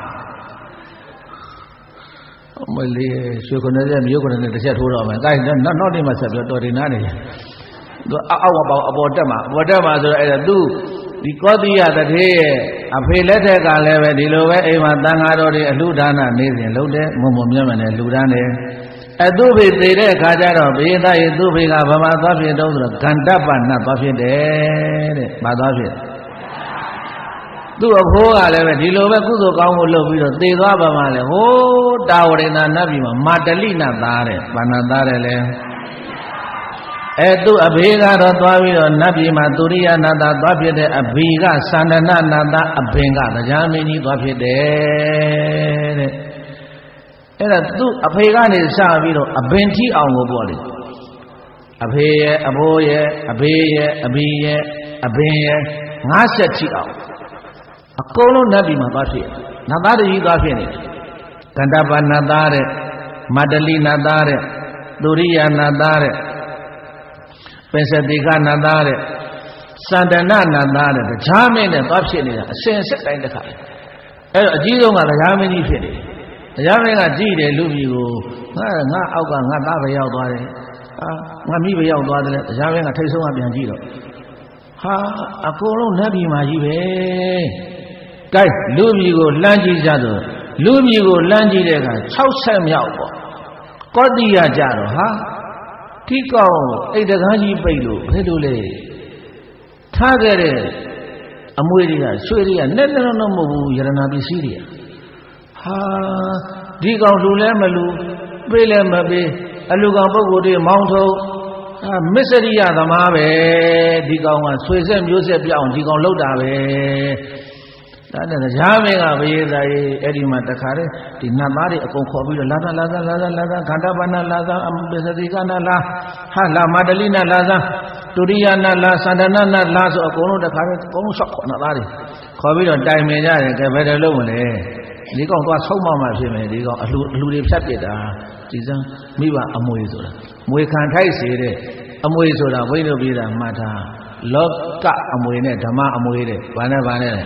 မလေးရွှေခုနှစ်ရက်မြို့ခုနှစ်တစ်ချက်ထိုးတော့မယ်ကြိုက်နောက်နောက်နေ့မှဆက်ပြောတော်တင်နာနေတယ်သူအောက်အောက်အပေါ်တက်မှာအပေါ်တက်မှာဆိုတော့အဲ့ဒါသူဒီကောတိယတထေရဲ့အဖေလက်ထက်ကလည်းပဲဒီလိုပဲအိမ်မှာတန်ဃာတော်တွေအလှဒါနနေစဉ်လုပ်တယ်မုံမုံမြတ်မနဲ့လှူဒန်းတယ်အသူဖေသေးတဲ့အခါကျတော့ဘေးသားရဲ့သူဖေကဗမာသွားဖြစ်တော့ဆိုတော့ကန္တပနတ်သွားဖြစ်တယ်တဲ့မသွားဖြစ်သူ့အဖိုးကလည်းပဲဒီလိုပဲကုသိုလ်ကောင်းမှုလုပ်ပြီးတော့သေသွားပါမှလေဟိုးတာဝရိဏနတ်ပြည်မှာမာတလိနတ်သားတဲ့ဘာနတ်သားတယ်လဲအဲသူ့အဘေကတော့သွားပြီးတော့နတ်ပြည်မှာသူရိယနာတာသွားဖြစ်တဲ့အဘီကသန္ဒနာနာတာအဘင်ကတရားမင်းကြီးသွားဖြစ်တယ်တဲ့အဲ့ဒါသူ့အဖေကနေစပြီးတော့အဘင်ထီအောင်ကိုပေါ့လေအဖေရဲ့အဘိုးရဲ့အဘေရဲ့အဘီရဲ့အဘင်ရဲ့ငါးဆက်ထီအောင်အကုန်လုံးနတ်ပြည်မှာသွားဖြစ်နတ်သားတကြီးသွားဖြစ်နေတယ်ကန္တပနတ်သားတဲ့မတ္တလိနတ်သားတဲ့သူရိယနတ်သားတဲ့ပင်စတိကနတ်သားတဲ့စန္ဒနာနတ်သားတဲ့တရားမင်းနဲ့သွားဖြစ်နေတာအစဉ်ဆက်တိုင်းတစ်ခါအဲ့တော့အကြီးဆုံးကတရားမင်းကြီးဖြစ်နေတယ်တရားမင်းကကြည့်တယ်လူကြီးကိုငါငါအောက်ကငါသားပဲရောက်သွားတယ်ဟာငါမိပဲရောက်သွားတယ်တရားမင်းကထိတ်ဆုံးကပြန်ကြည့်တော့ဟာအကုန်လုံးနတ်ပြည်မှာကြီးပဲကဲလူကြီးကိုလှမ်းကြည့်ကြဆိုလူကြီးကိုလှမ်းကြည့်တဲ့အခါ၆ဆက်မြောက်ပေါ့ကောတိယကြတော့ဟာဒီကောင်အိတ်တကားကြီးပိတ်လို့ဘယ်လိုလဲထားခဲ့တဲ့အမွေတွေကရွှေတွေကနဲ့နဲ့တော့မဟုတ်ဘူးယရနာပစ္စည်းတွေဟာဒီကောင်လူလဲမလူပေးလဲမပေးအလူကောင်ပုဂ္ဂိုလ်တွေမောင်းထုတ်အာမစ္စရိယသမားပဲဒီကောင်ကဆွေဆက်မျိုးဆက်ပြောင်းဒီကောင်လောက်တာပဲဒါနဲ့တရားမင်းကဘယေသာရေးအဲ့ဒီမှာတခါတည်းဒီနတ်သားတွေအကုန်ခေါ်ပြီးတော့လာသာလာသာလာသာလာသာခန္ဓာပနာလာသာအပစ္စတိကနာလာဟာလာမတလိနာလာသာဒုရိယနာလာသန္ဒနာနာလာဆိုအကုန်လုံးတခါတည်းအကုန်လုံးဆောက်ခေါ်နတ်သားတွေခေါ်ပြီးတော့တိုင်ပင်ကြတယ်ကဲဘယ်လိုလုပ်မလဲဒီကောင်သွားဆုံးမမှဖြစ်မယ်ဒီကောင်အလှအလှတွေဖြတ်ပစ်တာဒီစမ်းမိဘအမွေဆိုတာမွေခံထိုက်စေတဲ့အမွေဆိုတာဘိဓိပိဒါမှတ်ထားလောကအမွေနဲ့ဓမ္မအမွေတဲ့ဘာနဲ့ဘာနဲ့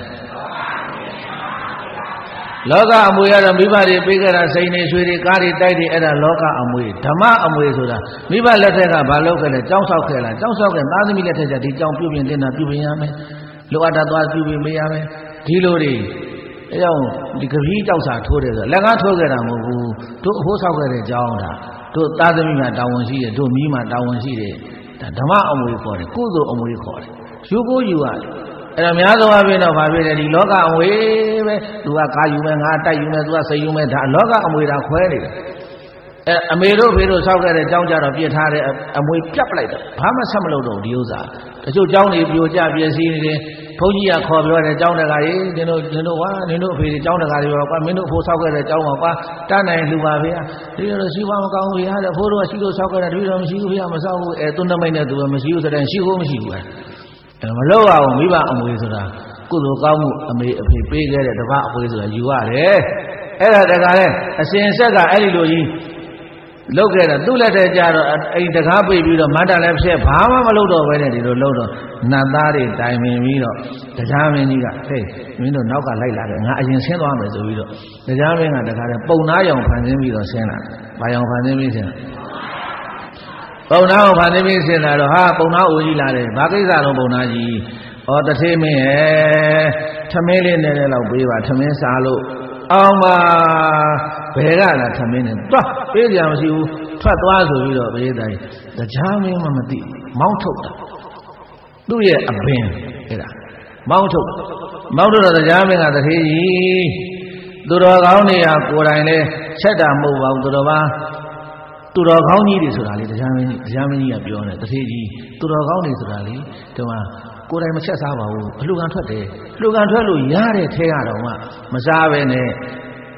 လောကအမွေရတော့မိဘတွေပေးကြတာစိန်နေရွှေတွေကားတွေတိုက်တွေအဲ့ဒါလောကအမွေဓမ္မအမွေဆိုတာမိဘလက်ထက်ကဘာလုပ်ခဲ့လဲကြောင်းဆောက်ခဲ့လားကြောင်းဆောက်ခဲ့သားသမီးလက်ထက်ကဒီကြောင်းပြုပြင်တင်တာပြုပြင်ရမယ်လိုအပ်တာသွားပြုပြင်ပေးရမယ်ဒီလိုတွေအဲကြောင့်ဒီကပီးကြောက်စာထိုးတယ်ဆိုလက်ကားထိုးခဲ့တာမဟုတ်ဘူးတို့အဖို့ဆောက်ခဲ့တဲ့ကြောင်းတာတို့သားသမီးမှာတာဝန်ရှိတယ်တို့မိမှာတာဝန်ရှိတယ်ဒါဓမ္မအမွေခေါ်တယ်ကုသိုလ်အမွေခေါ်တယ်ယူကိုယူရတယ်အဲ့တော့များသောအားဖြင့်တော့ဗာဖြစ်တယ်ဒီလောကအမွေပဲသူကကာယူမယ်ငါတိုက်ယူမယ်သူကစိတ်ယူမယ်ဒါလောကအမွေဒါခွဲနေတယ်အဲအမေတို့ဖေတို့ဆောက်ခဲ့တဲ့ကြောင်းကြတော့ပြစ်ထားတဲ့အမွေပြတ်ပလိုက်တော့ဘာမှဆက်မလုပ်တော့ဒီဥစ္စာတချို့ကြောင်းတွေပြိုကျပြည့်စည်နေတယ်ဘုန်းကြီးကခေါ်ပြောတယ်ကြောင်းတကာကြီးနင်တို့နင်တို့ဝါနင်တို့အဖေတွေကြောင်းတကာကြီးရောကွာမင်းတို့ဖိုးဆောက်ခဲ့တဲ့ကြောင်းပါကွာတန်းနိုင်လူပါဗျာဒီလိုရှိပါမကောင်းဘူးဗျာတဲ့ဖိုးတို့ကရှိလို့ဆောက်ခဲ့တာဒီလိုမရှိဘူးဗျာမဆောက်ဘူးအဲသွန်းတမိတ်နဲ့သူကမရှိဘူးဆိုတဲ့ရှိဖို့မရှိဘူးအဲမလို့ရအောင်မိဘအမွေဆိုတာကုသိုလ်ကောင်းမှုအမေအဖေပေးခဲ့တဲ့တပတ်အမွေဆိုတာယူရတယ်အဲ့ဒါတကားလဲအစဉ်ဆက်ကအဲ့ဒီလိုကြီးလုပ်ခဲ့တာသူ့လက်ထဲကျတော့အိမ်တကားပိတ်ပြီးတော့မတ်တလည်းဖြစ်ဘာမှမလုပ်တော့ဘဲနဲ့ဒီလိုလုပ်တော့နတ်သားတွေတိုင်ပင်ပြီးတော့တရားမင်းကြီးကဟေးမင်းတို့နောက်ကလိုက်လာတယ်ငါအရင်ဆင်းသွားမယ်ဆိုပြီးတော့တရားမင်းကတကားလည်းပုံနာရောင်ဖန်ဆင်းပြီးတော့ဆင်းလာတယ်ဘာရောင်ဖန်ဆင်းပြီးဆင်းလာပုံနာကိုဖန်ဆင်းပြီးဆင်းလာတော့ဟာပုံနာအိုကြီးလာတယ်ဘာကိစ္စတော့ပုံနာကြီးဩတထေးမင်းရဲ့ထမင်းလေးနဲ့လည်းတော့ပေးပါထမင်းစားလို့အောင်ပါဘယ်ကလာထမင်းနဲ့တွားပေးကြမရှိဘူးထွက်သွားဆိုပြီးတော့ဘေးတိုင်းတရားမင်းမမသိမောင်းထုတ်တာသူ့ရဲ့အပင်အဲ့ဒါမောင်းထုတ်မောင်းထုတ်တော့တရားမင်းကတထေးကြီးသူတော်ကောင်းတွေကကိုယ်တိုင်လဲချက်တာမဟုတ်ပါဘူးသူတော်ဘာသူတော်ကောင်းကြီးတွေဆိုတာလေတရားမင်းကြီးတရားမင်းကြီးကပြောတယ်တထေးကြီးသူတော်ကောင်းတွေဆိုတာလေဒီမှာကိုယ်တိုင်မချက်စားပါဘူးအလှူခံထွက်တယ်အလှူခံထွက်လို့ရတဲ့ထဲရတော့မှမစားပဲနဲ့သူ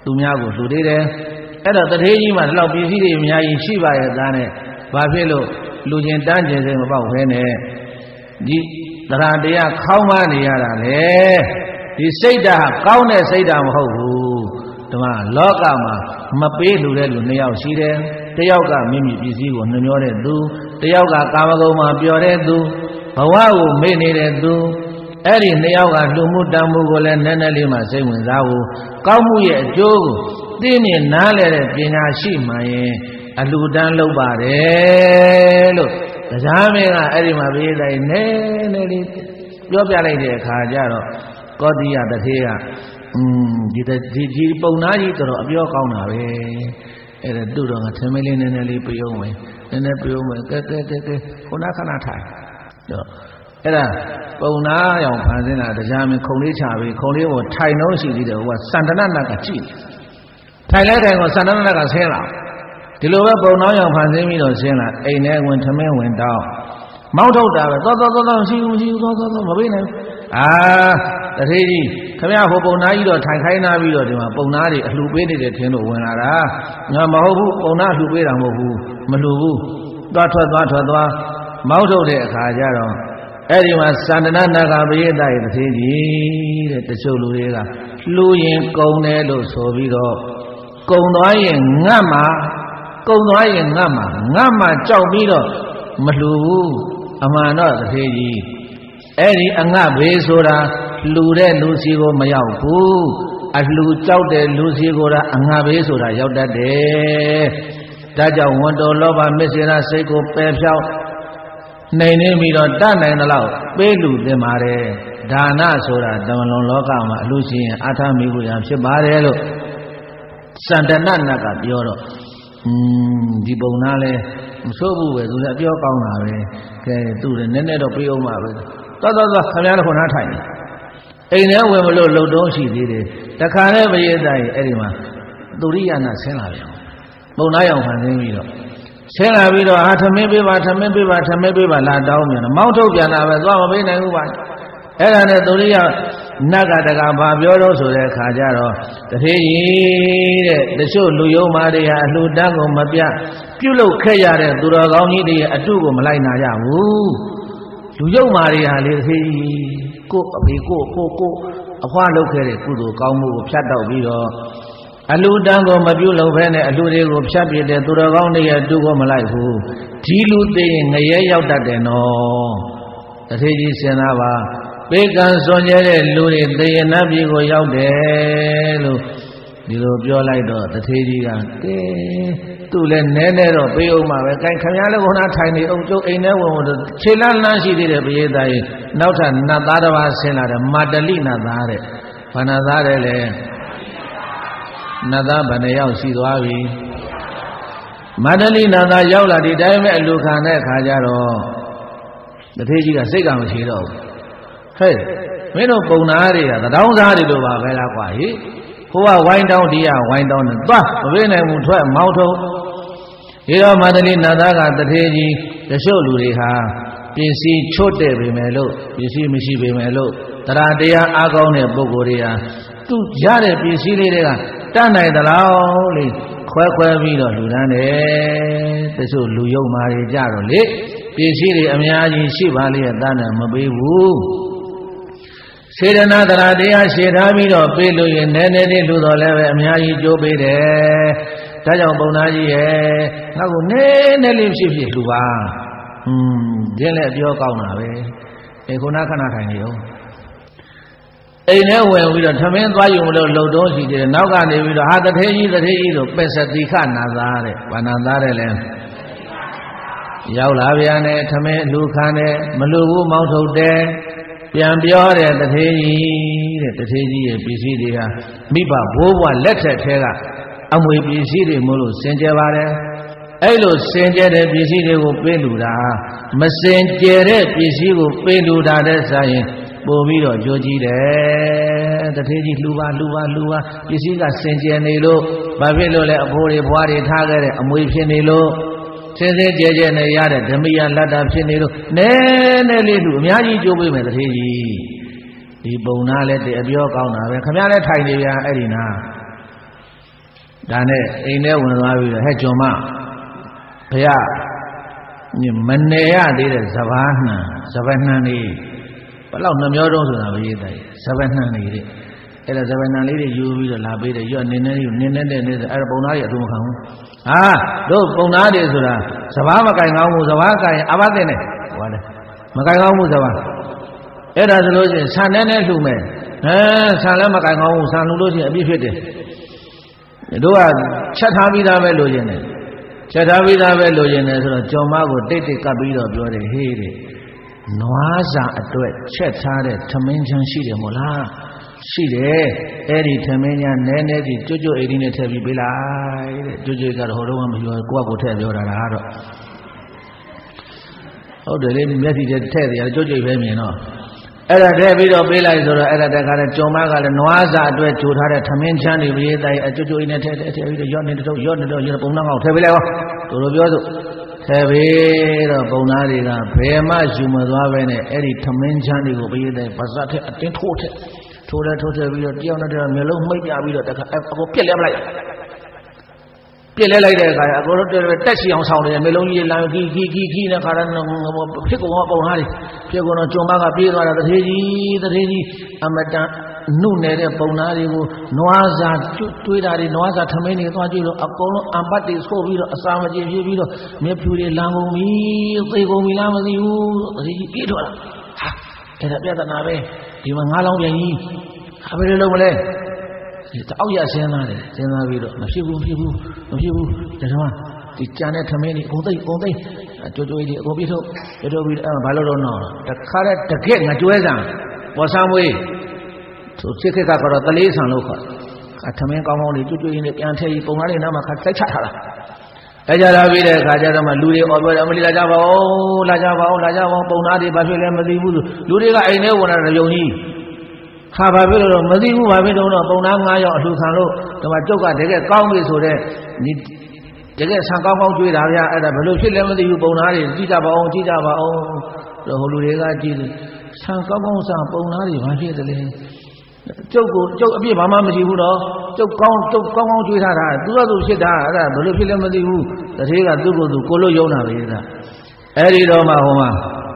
သူများကိုလှူသေးတယ်အဲ့တော့တထေးကြီးမှဒီလောက်ပစ္စည်းတွေအများကြီးရှိပါရဲ့သားနဲ့ဘာဖြစ်လို့လူချင်းတန်းကျင်စိတ်မပေါက်ခဲနဲ့ဒီတရားတရားခေါင်းမနေရတာလေဒီစိတ်ဓာတ်ကောင်းတဲ့စိတ်ဓာတ်မဟုတ်ဘူးဒီမှာလောကမှာမပေးလူတဲ့လူနှစ်ယောက်ရှိတယ်တယောက်ကမိမိပစ္စည်းကိုနှမျောတဲ့သူတယောက်ကကာမဂုဏ်မှာပျော်တဲ့သူဘဝကိုမေ့နေတဲ့သူအဲ့ဒီနှစ်ယောက်ကလူမှုတမ်းမှုကိုလည်းနည်းနည်းလေးမှစိတ်ဝင်စားဖို့ကောင်းမှုရဲ့အကျိုးကိုသိမြင်နားလည်တဲ့ပညာရှိမှရင်အလှူဒန်းလုပ်ပါတယ်လို့တရားမင်းကအဲ့ဒီမှာပြေးတိုင်းနည်းနည်းလေးပြောပြလိုက်တဲ့အခါကျတော့ကောတိယတထေးကอืมဒီဒီဒီပုံနာကြီးတော်တော်အပြောကောင်းတာပဲအဲ့ဒါတို့တော့ငါထမင်းလေးနည်းနည်းလေးပြုံးမယ်နည်းနည်းပြုံးမယ်ကဲကဲကဲကဲခုနခဏထိုင်တော့အဲ့ဒါပုံနာရောင်ဖန်ဆင်းတာတရားမင်းခုံလေးချပြီးခုံလေးပေါ်ထိုင်တော့ရှိသေးတယ်ဟိုကစန္ဒနနတ်ကကြည့်ထိုင်လိုက်ထိုင်တော့စန္ဒနနတ်ကဆင်းလာဒီလိုပဲပုံနာရောင်ဖန်ဆင်းပြီးတော့ဆင်းလာအိမ်ထဲဝင်ထမင်းဝင်တောင်းမောင်းထုတ်တာပဲသောသောသောသောမရှိဘူးမရှိဘူးသောသောသောမပေးနိုင်ဘူးအာတထေးကြီးခင်ဗျားဟိုပုံနာကြီးတော့ထိုင်ခိုင်းနာပြီးတော့ဒီမှာပုံနာတွေအလှူပေးနေတဲ့ထင်းတို့ဝင်လာတာငါမဟုတ်ဘူးပုံနာလှူပေးတာမဟုတ်ဘူးမလှူဘူးသွားထွက်သွားထွက်သွားမောင်းထုတ်တဲ့အခါကျတော့အဲ့ဒီမှာစန္ဒနာနာဂပရိသတ်ရဲ့တထေးကြီးတဲ့တချို့လူတွေကလှူရင်ကုံတယ်လို့ဆိုပြီးတော့ကုံသွားရင်ငတ်မှာကုံသွားရင်ငတ်မှာငတ်မှာကြောက်ပြီးတော့မလှူဘူးအမှန်တော့တထေးကြီးအဲ့ဒီအငတ်ဘေးဆိုတာလှူတဲ့လူစီကိုမရောက်ဘူးအလှူကြောက်တဲ့လူစီကိုကအငတ်ဘေးဆိုတာရောက်တတ်တယ်ဒါကြောင့်ဝန်တော်လောဘမစ္စေရစိတ်ကိုပယ်ဖြောက်နိုင်နေပြီးတော့တတ်နိုင်သလောက်ပေးလူသင်ပါတယ်ဒါနဆိုတာတမလွန်လောကမှာအလူရှင်အာထမိကိုရဖြစ်ပါတယ်လို့စန္ဒနနတ်ကပြောတော့อืมဒီပုံနာလဲမဆိုးဘူးပဲသူလည်းပြောကောင်းတာပဲကဲသူလည်းနည်းနည်းတော့ပြေးအောင်ပါပဲသွားသွားသွားခင်ဗျားတို့ခုနထိုင်နေအိမ်ထဲဝင်မလို့လှုပ်တုံးရှိသေးတယ်တခါနဲ့ပရိသတ်ကြီးအဲ့ဒီမှာသူရိယနာဆင်းလာပြန်ပုံနာရောင်ခံဆင်းပြီးတော့ဆင်းလာပြီးတော့ဟာထမင်းပေးပါထမင်းပေးပါထမင်းပေးပါလာတောင်းပြန်တော့မောင်းထုတ်ပြန်တာပဲသွားမပေးနိုင်ဘူးပါအဲ့ဒါနဲ့သူရိယနတ်ကတကဘာပြောတော့ဆိုတဲ့အခါကျတော့တထေးကြီးတဲ့တချို့လူယုံမာတွေဟာအလှူဒန်းကိုမပြပြုလုပ်ခဲ့ရတဲ့သူတော်ကောင်းကြီးတွေရဲ့အတုကိုမလိုက်နာကြဘူးလူယုံမာတွေဟာလေတထေးကြီးကိုအဖေကိုကိုကိုအဖွားလုပ်ခဲ့တဲ့ကုသိုလ်ကောင်းမှုကိုဖြတ်တောက်ပြီးတော့အလှူဒန်းကိုမပြုလုပ်ဘဲနဲ့အလှူတွေကိုဖြတ်ပြတဲ့သူတော်ကောင်းတွေရဲ့အတုကိုမလိုက်ဘူးဒီလူသိရင်ငရဲရောက်တတ်တယ်နော်တထေးကြီးစဉ်းစားပါပေကံစွန်ကြတဲ့လူတွေသေယနာပြည်ကိုရောက်တယ်လို့ဒီလိုပြောလိုက်တော့တထေးကြီးကကဲသူ့လည်းနဲနဲတော့ပေးအောင်ပါပဲ။ခင်ဗျားလည်းခုနထိုင်နေအောင်ကျုပ်အိမ်ထဲဝင်ဝင်တော့ခြေလန်းလန်းရှိသေးတယ်ပရိသတ်ကြီးနောက်ထပ်နတ်သားတစ်ပါးဆင်းလာတယ်မာတလိနတ်သားတဲ့။ဘာနတ်သားတဲ့လဲနတ်သားဘယ်နှယောက်ရှိသွားပြီ။မာတလိနတ်သားရောက်လာဒီတိုင်းပဲအလူခံတဲ့အခါကျတော့တထေးကြီးကစိတ်ကမရှိတော့ဘူး။ဟဲ့မင်းတို့ပုံနာတွေကသတောင်းစားတွေလိုပါပဲလားကွာဟိဟိုကဝိုင်းတောင်းဒီကဝိုင်းတောင်းနဲ့သွားမပေးနိုင်ဘူးထွက်မောင်းထုတ်ဒီတော့မန္တလေးနတ်သားကတထေးကြီးတချို့လူတွေဟာပစ္စည်းချွတ်တဲ့ပေမဲ့လို့ပစ္စည်းမရှိပေမဲ့လို့တရားတရားအားကောင်းတဲ့ပုဂ္ဂိုလ်တွေဟာသူရတဲ့ပစ္စည်းလေးတွေကတတ်နိုင်သလားလေခွဲခွဲပြီးတော့လူတန်းတယ်တချို့လူယုံမာတွေကြတော့လေပစ္စည်းတွေအများကြီးရှိပါလေတတ်နိုင်မပေးဘူးစေတနာတရားတရားရှေ့ထားပြီးတော့ပေးလို့ရင်နည်းနည်းလေးလူတော်လည်းပဲအများကြီးကြိုးပေးတယ်။ဒါကြောင့်ပုံသားကြီးရဲ့ငါ့ကိုနည်းနည်းလေးဖြစ်ဖြစ်လူပါ။ဟွန်းဒီလည်းပြောကောင်းတာပဲ။အေခုနခဏထိုင်နေအောင်။အိမ်ထဲဝင်ပြီးတော့ထမင်းသွားယူမလို့လှုပ်တော့ရှိတယ်။နောက်ကနေပြီးတော့ဟာတထေးကြီးတထေးကြီးတို့ပစ္စတိခနာသားတဲ့။ဘာနာသားတဲ့လဲ။ရောက်လာပြန်တယ်ထမင်းလူခံတယ်မလူဘူးမောင်းထုတ်တယ်။ပြန်ပြောတဲ့တထေးကြီးတဲ့တထေးကြီးရဲ့ပစ္စည်းတွေကမိဘဘိုးဘွားလက်ထက်ထဲကအမွေပစ္စည်းတွေမို့လို့စင်ကြယ်ပါတယ်အဲ့လိုစင်ကြယ်တဲ့ပစ္စည်းတွေကိုပေးလူတာမစင်ကြယ်တဲ့ပစ္စည်းကိုပေးလူတာတဲ့ဆိုရင်ပို့ပြီးတော့ကြိုးကြည့်တယ်တထေးကြီးလှူပါလှူပါလှူပါပစ္စည်းကစင်ကြယ်နေလို့ဘာဖြစ်လို့လဲအဖိုးတွေဘွားတွေထားခဲ့တဲ့အမွေဖြစ်နေလို့စင်စစ်ကြဲကြဲနဲ့ရတဲ့ဓမ္မယလတ္တာဖြစ်နေလို့နည်းနည်းလေးလူအများကြီးကြိုးပေးမယ်တထေးကြီးဒီပုံနာလည်းတအပြောကောင်းတာပဲခင်ဗျားလည်းထိုင်နေပြန်အဲ့ဒီနာ Dane ine wunwabi he joma baya manneya de savana savana ni palau namyo dongဆိုတာပဲရေးတယ်savana ni deအဲ့ဒါsavanaလေးတွေယူပြီးတော့လာပေးတယ်ရော့နင်းနေနင်းနေတဲ့နေအဲ့ဒါပုံသားတွေအတူမခံဘူးဟာတို့ပုံသားတွေဆိုတာစဘာမကင်ကောင်းဘူးစဘာကင်အဘတဲ့နဲ့ဟောတယ်မကင်ကောင်းဘူးစဘာအဲ့ဒါဆိုလို့ရှိရင်ဆန်နဲ့နဲ့လှူမယ်အဲဆန်လည်းမကင်ကောင်းဘူးဆန်လှူလို့ရှိရင်အပြည့်ဖြစ်တယ်တို့ကချက်ထားပြီးသားပဲလိုချင်တယ်ချက်ထားပြီးသားပဲလိုချင်တယ်ဆိုတော့ကြော်မကိုတိတ်တိတ်ကပ်ပြီးတော့ပြောတယ်ဟေးတဲ့နွားစာအတွက်ချက်ထားတဲ့ထမင်းချမ်းရှိတယ်မို့လားရှိတယ်အဲ့ဒီထမင်းချမ်းနဲနဲကြီးကျွတ်ကျွတ်အိမ်နဲ့ထည့်ပြီးပေးလိုက်တဲ့ကျွတ်ကျွတ်ကတော့ဟိုတော့မပြောကိုယ့်ကိုယ်ထည့်ပြောတာလားတော့ဟုတ်တယ်လေမျက်စိထဲထည့်တယ်ကျွတ်ကျွတ်ပဲမြင်တော့အဲ့ဒါထည့်ပြီးတော့ပေးလိုက်ဆိုတော့အဲ့ဒါတခါတည်းကြုံမကလည်းနွားစာအတွက်ကြိုထားတဲ့ထမင်းချမ်းတွေပြေးတိုင်းအကျွတ်ကျွတ်အိမ်နဲ့ထည့်ထည့်ထည့်ပြီးတော့ရော့နေတော့ရော့နေတော့ရပုံနှောင်းအောင်ထည့်ပေးလိုက်ဟောတို့လိုပြောစို့ထည့်ပြီးတော့ပုံသားတွေကဘယ်မှယူမသွားပဲနဲ့အဲ့ဒီထမင်းချမ်းတွေကိုပြေးတိုင်းပါဇက်ထက်အတင်းထိုးထက်ထိုးတယ်ထိုးတယ်ပြီးတော့တယောက်နဲ့တယောက်မျိုးလုံးမှိတ်ပြပြီးတော့တခါအကိုပြက်လဲမလိုက်ပြက်လဲလိုက်တဲ့အခါအကိုတို့တက်ချီအောင်ဆောင်တယ်မျိုးလုံးကြီးလမ်းခီခီခီခီနဲ့ခါရဖြစ်ကုန်ပုံသားတွေဖြစ်ကုန်တော့ကြုံမကပြေးသွားတာတထေးကြီးတထေးကြီးအမတန်နှုတ်နေတဲ့ပုံသားတွေကိုနွားစာတွေးတာတွေနွားစာထမင်းတွေသွားကြည့်လို့အကုန်လုံးအပတ်တွေဆို့ပြီးတော့အစာမကြေဖြစ်ပြီးတော့မျက်ဖြူတွေလန်ကုန်ပြီသေကုန်ပြီလားမသိဘူးတထေးကြီးပြေးထွက်လာဟာအဲ့ဒါပြဿနာပဲဒီမှာငါးလောင်းပြန်ကြီးခါပဲလုံးမလဲတောက်ရစဉ်းစားတယ်စဉ်းစားပြီးတော့မဖြစ်ဘူးမဖြစ်ဘူးမဖြစ်ဘူးဒါတော့ဒီကြံတဲ့ထမင်းတွေအကုန်သိအကုန်သိကြွကြွကြီးအကုန်ပြထုတ်ပြထုတ်ပြီးအဲ့ဘာလို့တော့နော်တခါတည်းတကက်ငကြွဲဆံပေါ်ဆံမွေးသူစစ်ခက်ကတော့တလေးဆံလို့ခေါ်အထမင်းကောင်းကောင်းလေးကြွကြွကြီးနဲ့ပြန်ထည့်ပြီးပုံသားတွေနောက်မှာခါစိုက်ချထားတာအဲကြတာပြီးတဲ့အခါကျတော့မှလူတွေအော်ပြောတယ်အမလီလာကြပါဦးလာကြပါဦးလာကြပါဦးပုံသားတွေဘာဖြစ်လဲမသိဘူးလူတွေကအိမ်ထဲဝင်လာတဲ့ယုံကြီးခါဘာဖြစ်လို့မသိဘူးဘာဖြစ်တော့ပုံသား၅ယောက်အလှခံလို့ဒီမှာကျုပ်ကတကယ်ကောင်းပြီဆိုတဲ့ဒီတကယ်ဆံကောင်းကောင်းကြွေးတာဗျာအဲ့ဒါဘယ်လိုဖြစ်လဲမသိဘူးပုံသားတွေကြည့်ကြပါအောင်ကြည့်ကြပါအောင်ဟိုလူတွေကကြည့်တယ်ဆံကောင်းကောင်းဆံပုံသားတွေဘာဖြစ်တယ်လဲကျုပ်ကိုကျုပ်အပြစ်ဘာမှမရှိဘူးတော့ကျုပ်ကောင်းကျုပ်ကောင်းကောင်းကြွေးထားတာသူကသူဖြစ်တာအဲ့ဒါဘယ်လိုဖြစ်လဲမသိဘူးတထေးကသူ့ကိုယ်သူကိုလို့ယုံတာပဲဒါအဲ့ဒီတော့မှဟိုမှာ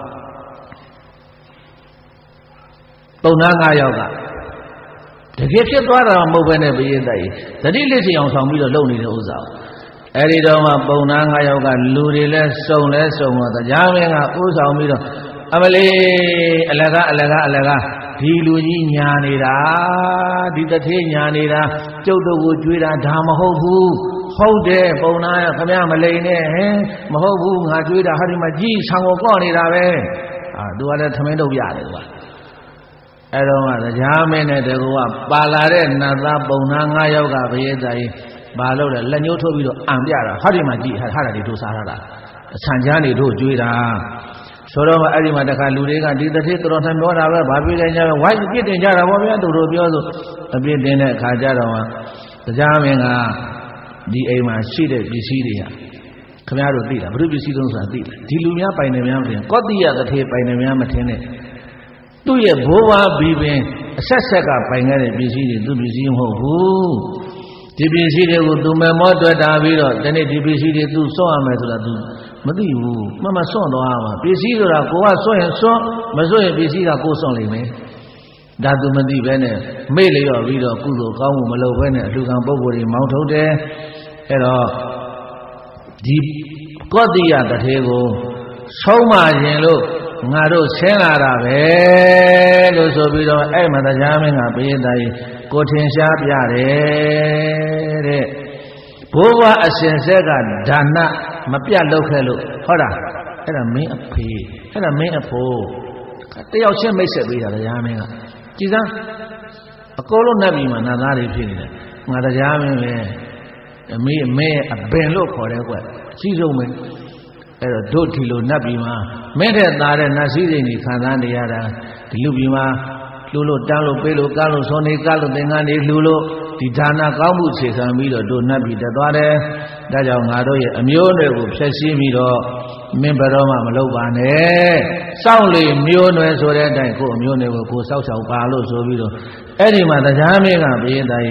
ပုံသား၅ယောက်ကတကယ်ဖြစ်သွားတာမဟုတ်ဘဲနဲ့ပြည့်တဲ့သတိလစ်စီအောင်ဆောင်ပြီးတော့လုပ်နေတဲ့ဥစ္စာအဲ့ဒီတော့မှပုံသား၅ယောက်ကလူတွေလဲစုံလဲစုံတော့တရားမင်းကဥဆောင်ပြီးတော့အမလေးအလကားအလကားအလကားဒီလူကြီးညာနေတာဒီတထေးညာနေတာကျုပ်တို့ကိုကြွေးတာဒါမဟုတ်ဘူးဟုတ်တယ်ပုံသားရခမရမလိန်နဲ့ဟင်မဟုတ်ဘူးငါကြွေးတာဟာဒီမှာကြီးဆံကိုကော့နေတာပဲအာသူကလည်းထမင်းတုပ်ရတယ်ကွာအဲ့တော့ကတရားမင်းနဲ့တကူကပါလာတဲ့နတ်သားပုံသား၅ယောက်ကဘယေသားကြီးဘာလို့လဲလက်ညှိုးထိုးပြီးတော့အံပြတာဟာဒီမှာကြည့်ဟာဟာတွေထိုးစားထားတာအဆန်ချမ်းတွေထိုးကြွေးတာဆိုတော့အဲ့ဒီမှာတခါလူတွေကဒီတတိတော်ထံပြောတာပဲဘာပြေးကြလဲဝိုင်းပြစ်တင်ကြတာဗောဗျာသူတို့ပြောဆိုအပြစ်တင်တဲ့အခါကျတော့တရားမင်းကဒီအိမ်မှာရှိတဲ့ပစ္စည်းတွေဟာခင်ဗျားတို့သိတာဘုရုပစ္စည်းသုံးဆိုတာသိတယ်ဒီလူများပိုင်နေများမထင်ကောတိယတထေပိုင်နေများမထင်နဲ့သူ့ရဲ့ဘိုးဘွားဘီပင်အဆက်ဆက်ကပိုင်ခဲ့တဲ့ပစ္စည်းတွေသူ့ပစ္စည်းမဟုတ်ဘူးဒီပစ္စည်းတွေကိုသူမမောတွေ့တာပြီးတော့ဒီနေ့ဒီပစ္စည်းတွေသူစွန့်ရမယ်ဆိုတာသူမသိဘူးမမစွန့်သွားမှာပစ္စည်းဆိုတာကိုကစွန့်ရင်စွန့်မစွန့်ရင်ပစ္စည်းကကိုယ်စွန့်လိမ့်မယ်ဒါသူမသိပဲနဲ့မေ့လျော့ပြီးတော့ကုသိုလ်ကောင်းမှုမလုပ်ဘဲနဲ့အလှခံပုဂ္ဂိုလ်တွေမောင်းထုတ်တယ်အဲ့တော့ဒီကောတိယတထေကိုဆုံးမခြင်းလို့ငါတို့ဆင်းလာတာပဲလို့ဆိုပြီးတော့အဲ့မှာတရားမင်းကဘေးသားကြီးကိုထင်ရှားပြတယ်တဲ့ဘိုးဘွားအစဉ်ဆက်ကဒါနမပြတ်လုပ်ခဲ့လို့ဟုတ်လားအဲ့ဒါမင်းအဖေအဲ့ဒါမင်းအဖိုးတယောက်ချင်းမိတ်ဆက်ပေးတာတရားမင်းကကြည်စမ်းအကုန်လုံးနတ်ပြည်မှာနတ်သားတွေဖြစ်နေတယ်ငါတရားမင်းပဲအမေအမေအပင်လို့ခေါ်တယ်ကွအကြီးဆုံးပဲအဲ့တော့တို့ဒီလိုနတ်ပြည်မှာမင်းတဲ့သားတဲ့နတ်စည်းစိမ်တွေခံစားနေရတာဒီလူပြည်မှာလှူလို့တန်းလို့ပေးလို့ကမ်းလို့စောနေကလို့သင်္ကန်းတွေလှူလို့ဒီဒါနကောင်းမှုခြေခံပြီးတော့တို့နတ်ပြည်တက်သွားတယ်ဒါကြောင့်ငါတို့ရဲ့အမျိုးတွေကိုဖျက်ဆီးပြီးတော့မင်းဘယ်တော့မှမလုပ်ပါနဲ့စောင့်လေမျိုးနွယ်ဆိုတဲ့အတိုင်းကိုအမျိုးတွေကိုကိုစောက်ချောက်ပါလို့ဆိုပြီးတော့အဲ့ဒီမှာတရားမင်းကဘုရင်သားကြီး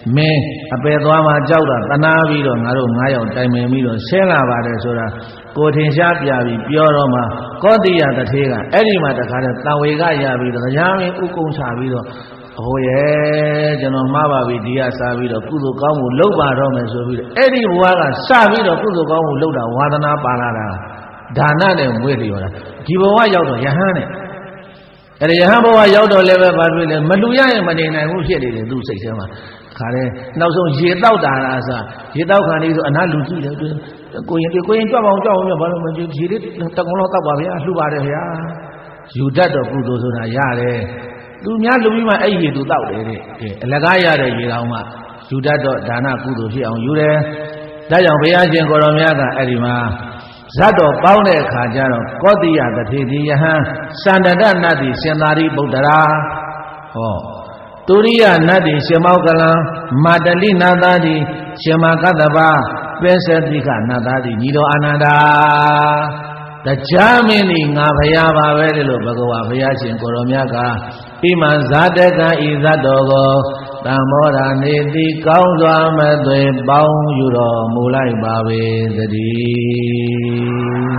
မင်းအပေသွားမှာကြောက်တာတနာပြီးတော့ငါတို့ငါးယောက်တိုင်ပင်ပြီးတော့ဆင်းလာပါတယ်ဆိုတာကိုထင်ရှားပြပြီးပြောတော့မှကောတိယတထေးကအဲ့ဒီမှာတခါတည်းတန်ဝေကရပြီးတော့တရားမင်းဥကုံချပြီးတော့အဟိုရဲ့ကျွန်တော်မှားပါပြီဒီကစားပြီးတော့ကုသိုလ်ကောင်းမှုလုပ်ပါတော့မယ်ဆိုပြီးတော့အဲ့ဒီဘဝကစပြီးတော့ကုသိုလ်ကောင်းမှုလုပ်တာဝါသနာပါလာတာဒါနနဲ့မွေးလျော်တာဒီဘဝရောက်တော့ယဟန်နဲ့အဲ့ဒီယဟန်ဘဝရောက်တော့လည်းပဲဘာဖြစ်လဲမလူရရင်မနေနိုင်ဘူးဖြစ်နေတယ်သူ့စိတ်ထဲမှာခါတယ်နောက်ဆုံးရေတောက်တာလားအစားရေတောက်ခံနေဆိုအနာလူကြည့်တယ်ကိုရင်ကိုရင်ကြွအောင်ကြွအောင်ဘာလို့မကြည့်ရေလေးတကုံလောက်တောက်ပါဗျာလှူပါတယ်ဗျာယူတတ်တော့ကုသိုလ်ဆိုတာရတယ်သူများလူပြီးမှအဲ့ရေသူတောက်တယ်တဲ့အလကားရတဲ့ရေတောင်မှယူတတ်တော့ဒါနကုသိုလ်ဖြစ်အောင်ယူတယ်ဒါကြောင့်ဘုရားရှင်ကိုရောမြတ်ကအဲ့ဒီမှာဇတ်တော်ပေါင်းတဲ့အခါကျတော့ကောတိယတထေတိယဟံစန္ဒတနတ်တိရှင်သာရိပုတ္တရာဟောတုရိယနတ်တိရှင်မောကလံမာတလိနာသာတိရှင်မကတ္တဗပိစတိကနာသာတိညီတော်အာနန္ဒာတရားမင်းนี่ငါဘုရားပါပဲလို့ဘဂဝါဘုရားရှင်ကိုရောမြတ်ကဣမံဇာတကံဤဇတ်တော်ကိုတံမောရနေတိကောင်းစွာမသွေပေါင်းယူတော်မူလိုက်ပါပေသတည်း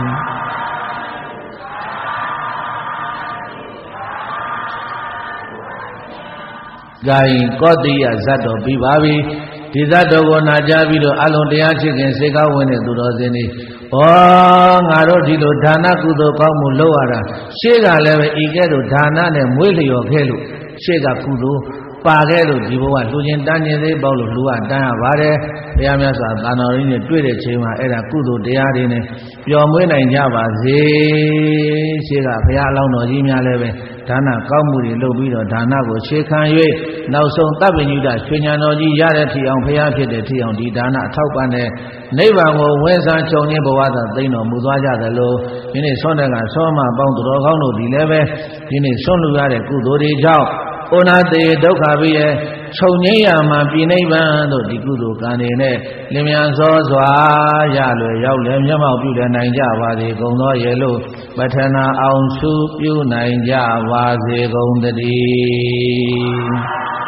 ဂိုင်ကောတိယဇတ်တော်ပြီးပါပြီဒီဇတ်တော်ကိုနာကြားပြီးတော့အလုံးတရားချစ်ခင်စေကောင်းဝင်တဲ့သူတော်စင်တွေဩငါတို့ဒီလိုဒါနကုသိုလ်ကောင်းမှုလုပ်ရတာရှေ့ကလည်းပဲဤကဲ့သို့ဒါနနဲ့မွေးလျော်ခဲ့လို့ရှေ့ကကုသိုလ်ပါခဲ့လို့ဒီဘဝလူချင်းတန်းကျင်သေးပေါ့လို့လူကတန်းရပါတယ်ဘုရားမြတ်စွာသာနာတော်ကြီးနဲ့တွေ့တဲ့ချိန်မှာအဲ့ဒါကုသိုလ်တရားတွေနဲ့ပျော်မွေးနိုင်ကြပါစေရှေ့ကဘုရားအလောင်းတော်ကြီးများလည်းပဲဒါနကောင်းမှုတွေလုပ်ပြီးတော့ဒါနကိုရှေခံ၍နောက်ဆုံးတပ်ပညုတရွှေဉာဏ်တော်ကြီးရတဲ့ထီအောင်ဘုရားဖြစ်တဲ့ထီအောင်ဒီဒါနအထောက်ပံ့တဲ့နိဗ္ဗာန်ကိုဝဲစားချုပ်ခြင်းဘဝသာသိမ့်တော်မူသွားကြသလိုဒီနေ့ဆွမ်းတဲ့ကဆွမ်းမပေါင်းသူတော်ကောင်းတို့ဒီလည်းပဲဒီနေ့ဆွမ်းလူရတဲ့ကုသိုလ်တွေကြောင့်ဩနာတေဒုက္ခပိယချုပ်ငြိမ်းရမှာပြည်နိဗ္ဗာန်တို့ဒီကုသိုလ်ကံတွေနဲ့လင်မြန်စောစွာရလွယ်ရောက်လည်မျက်မှောက်ပြုလည်နိုင်ကြပါစေကုန်သောရေလို့ပထနာအောင်စုပြုနိုင်ကြပါစေကုန်တည်း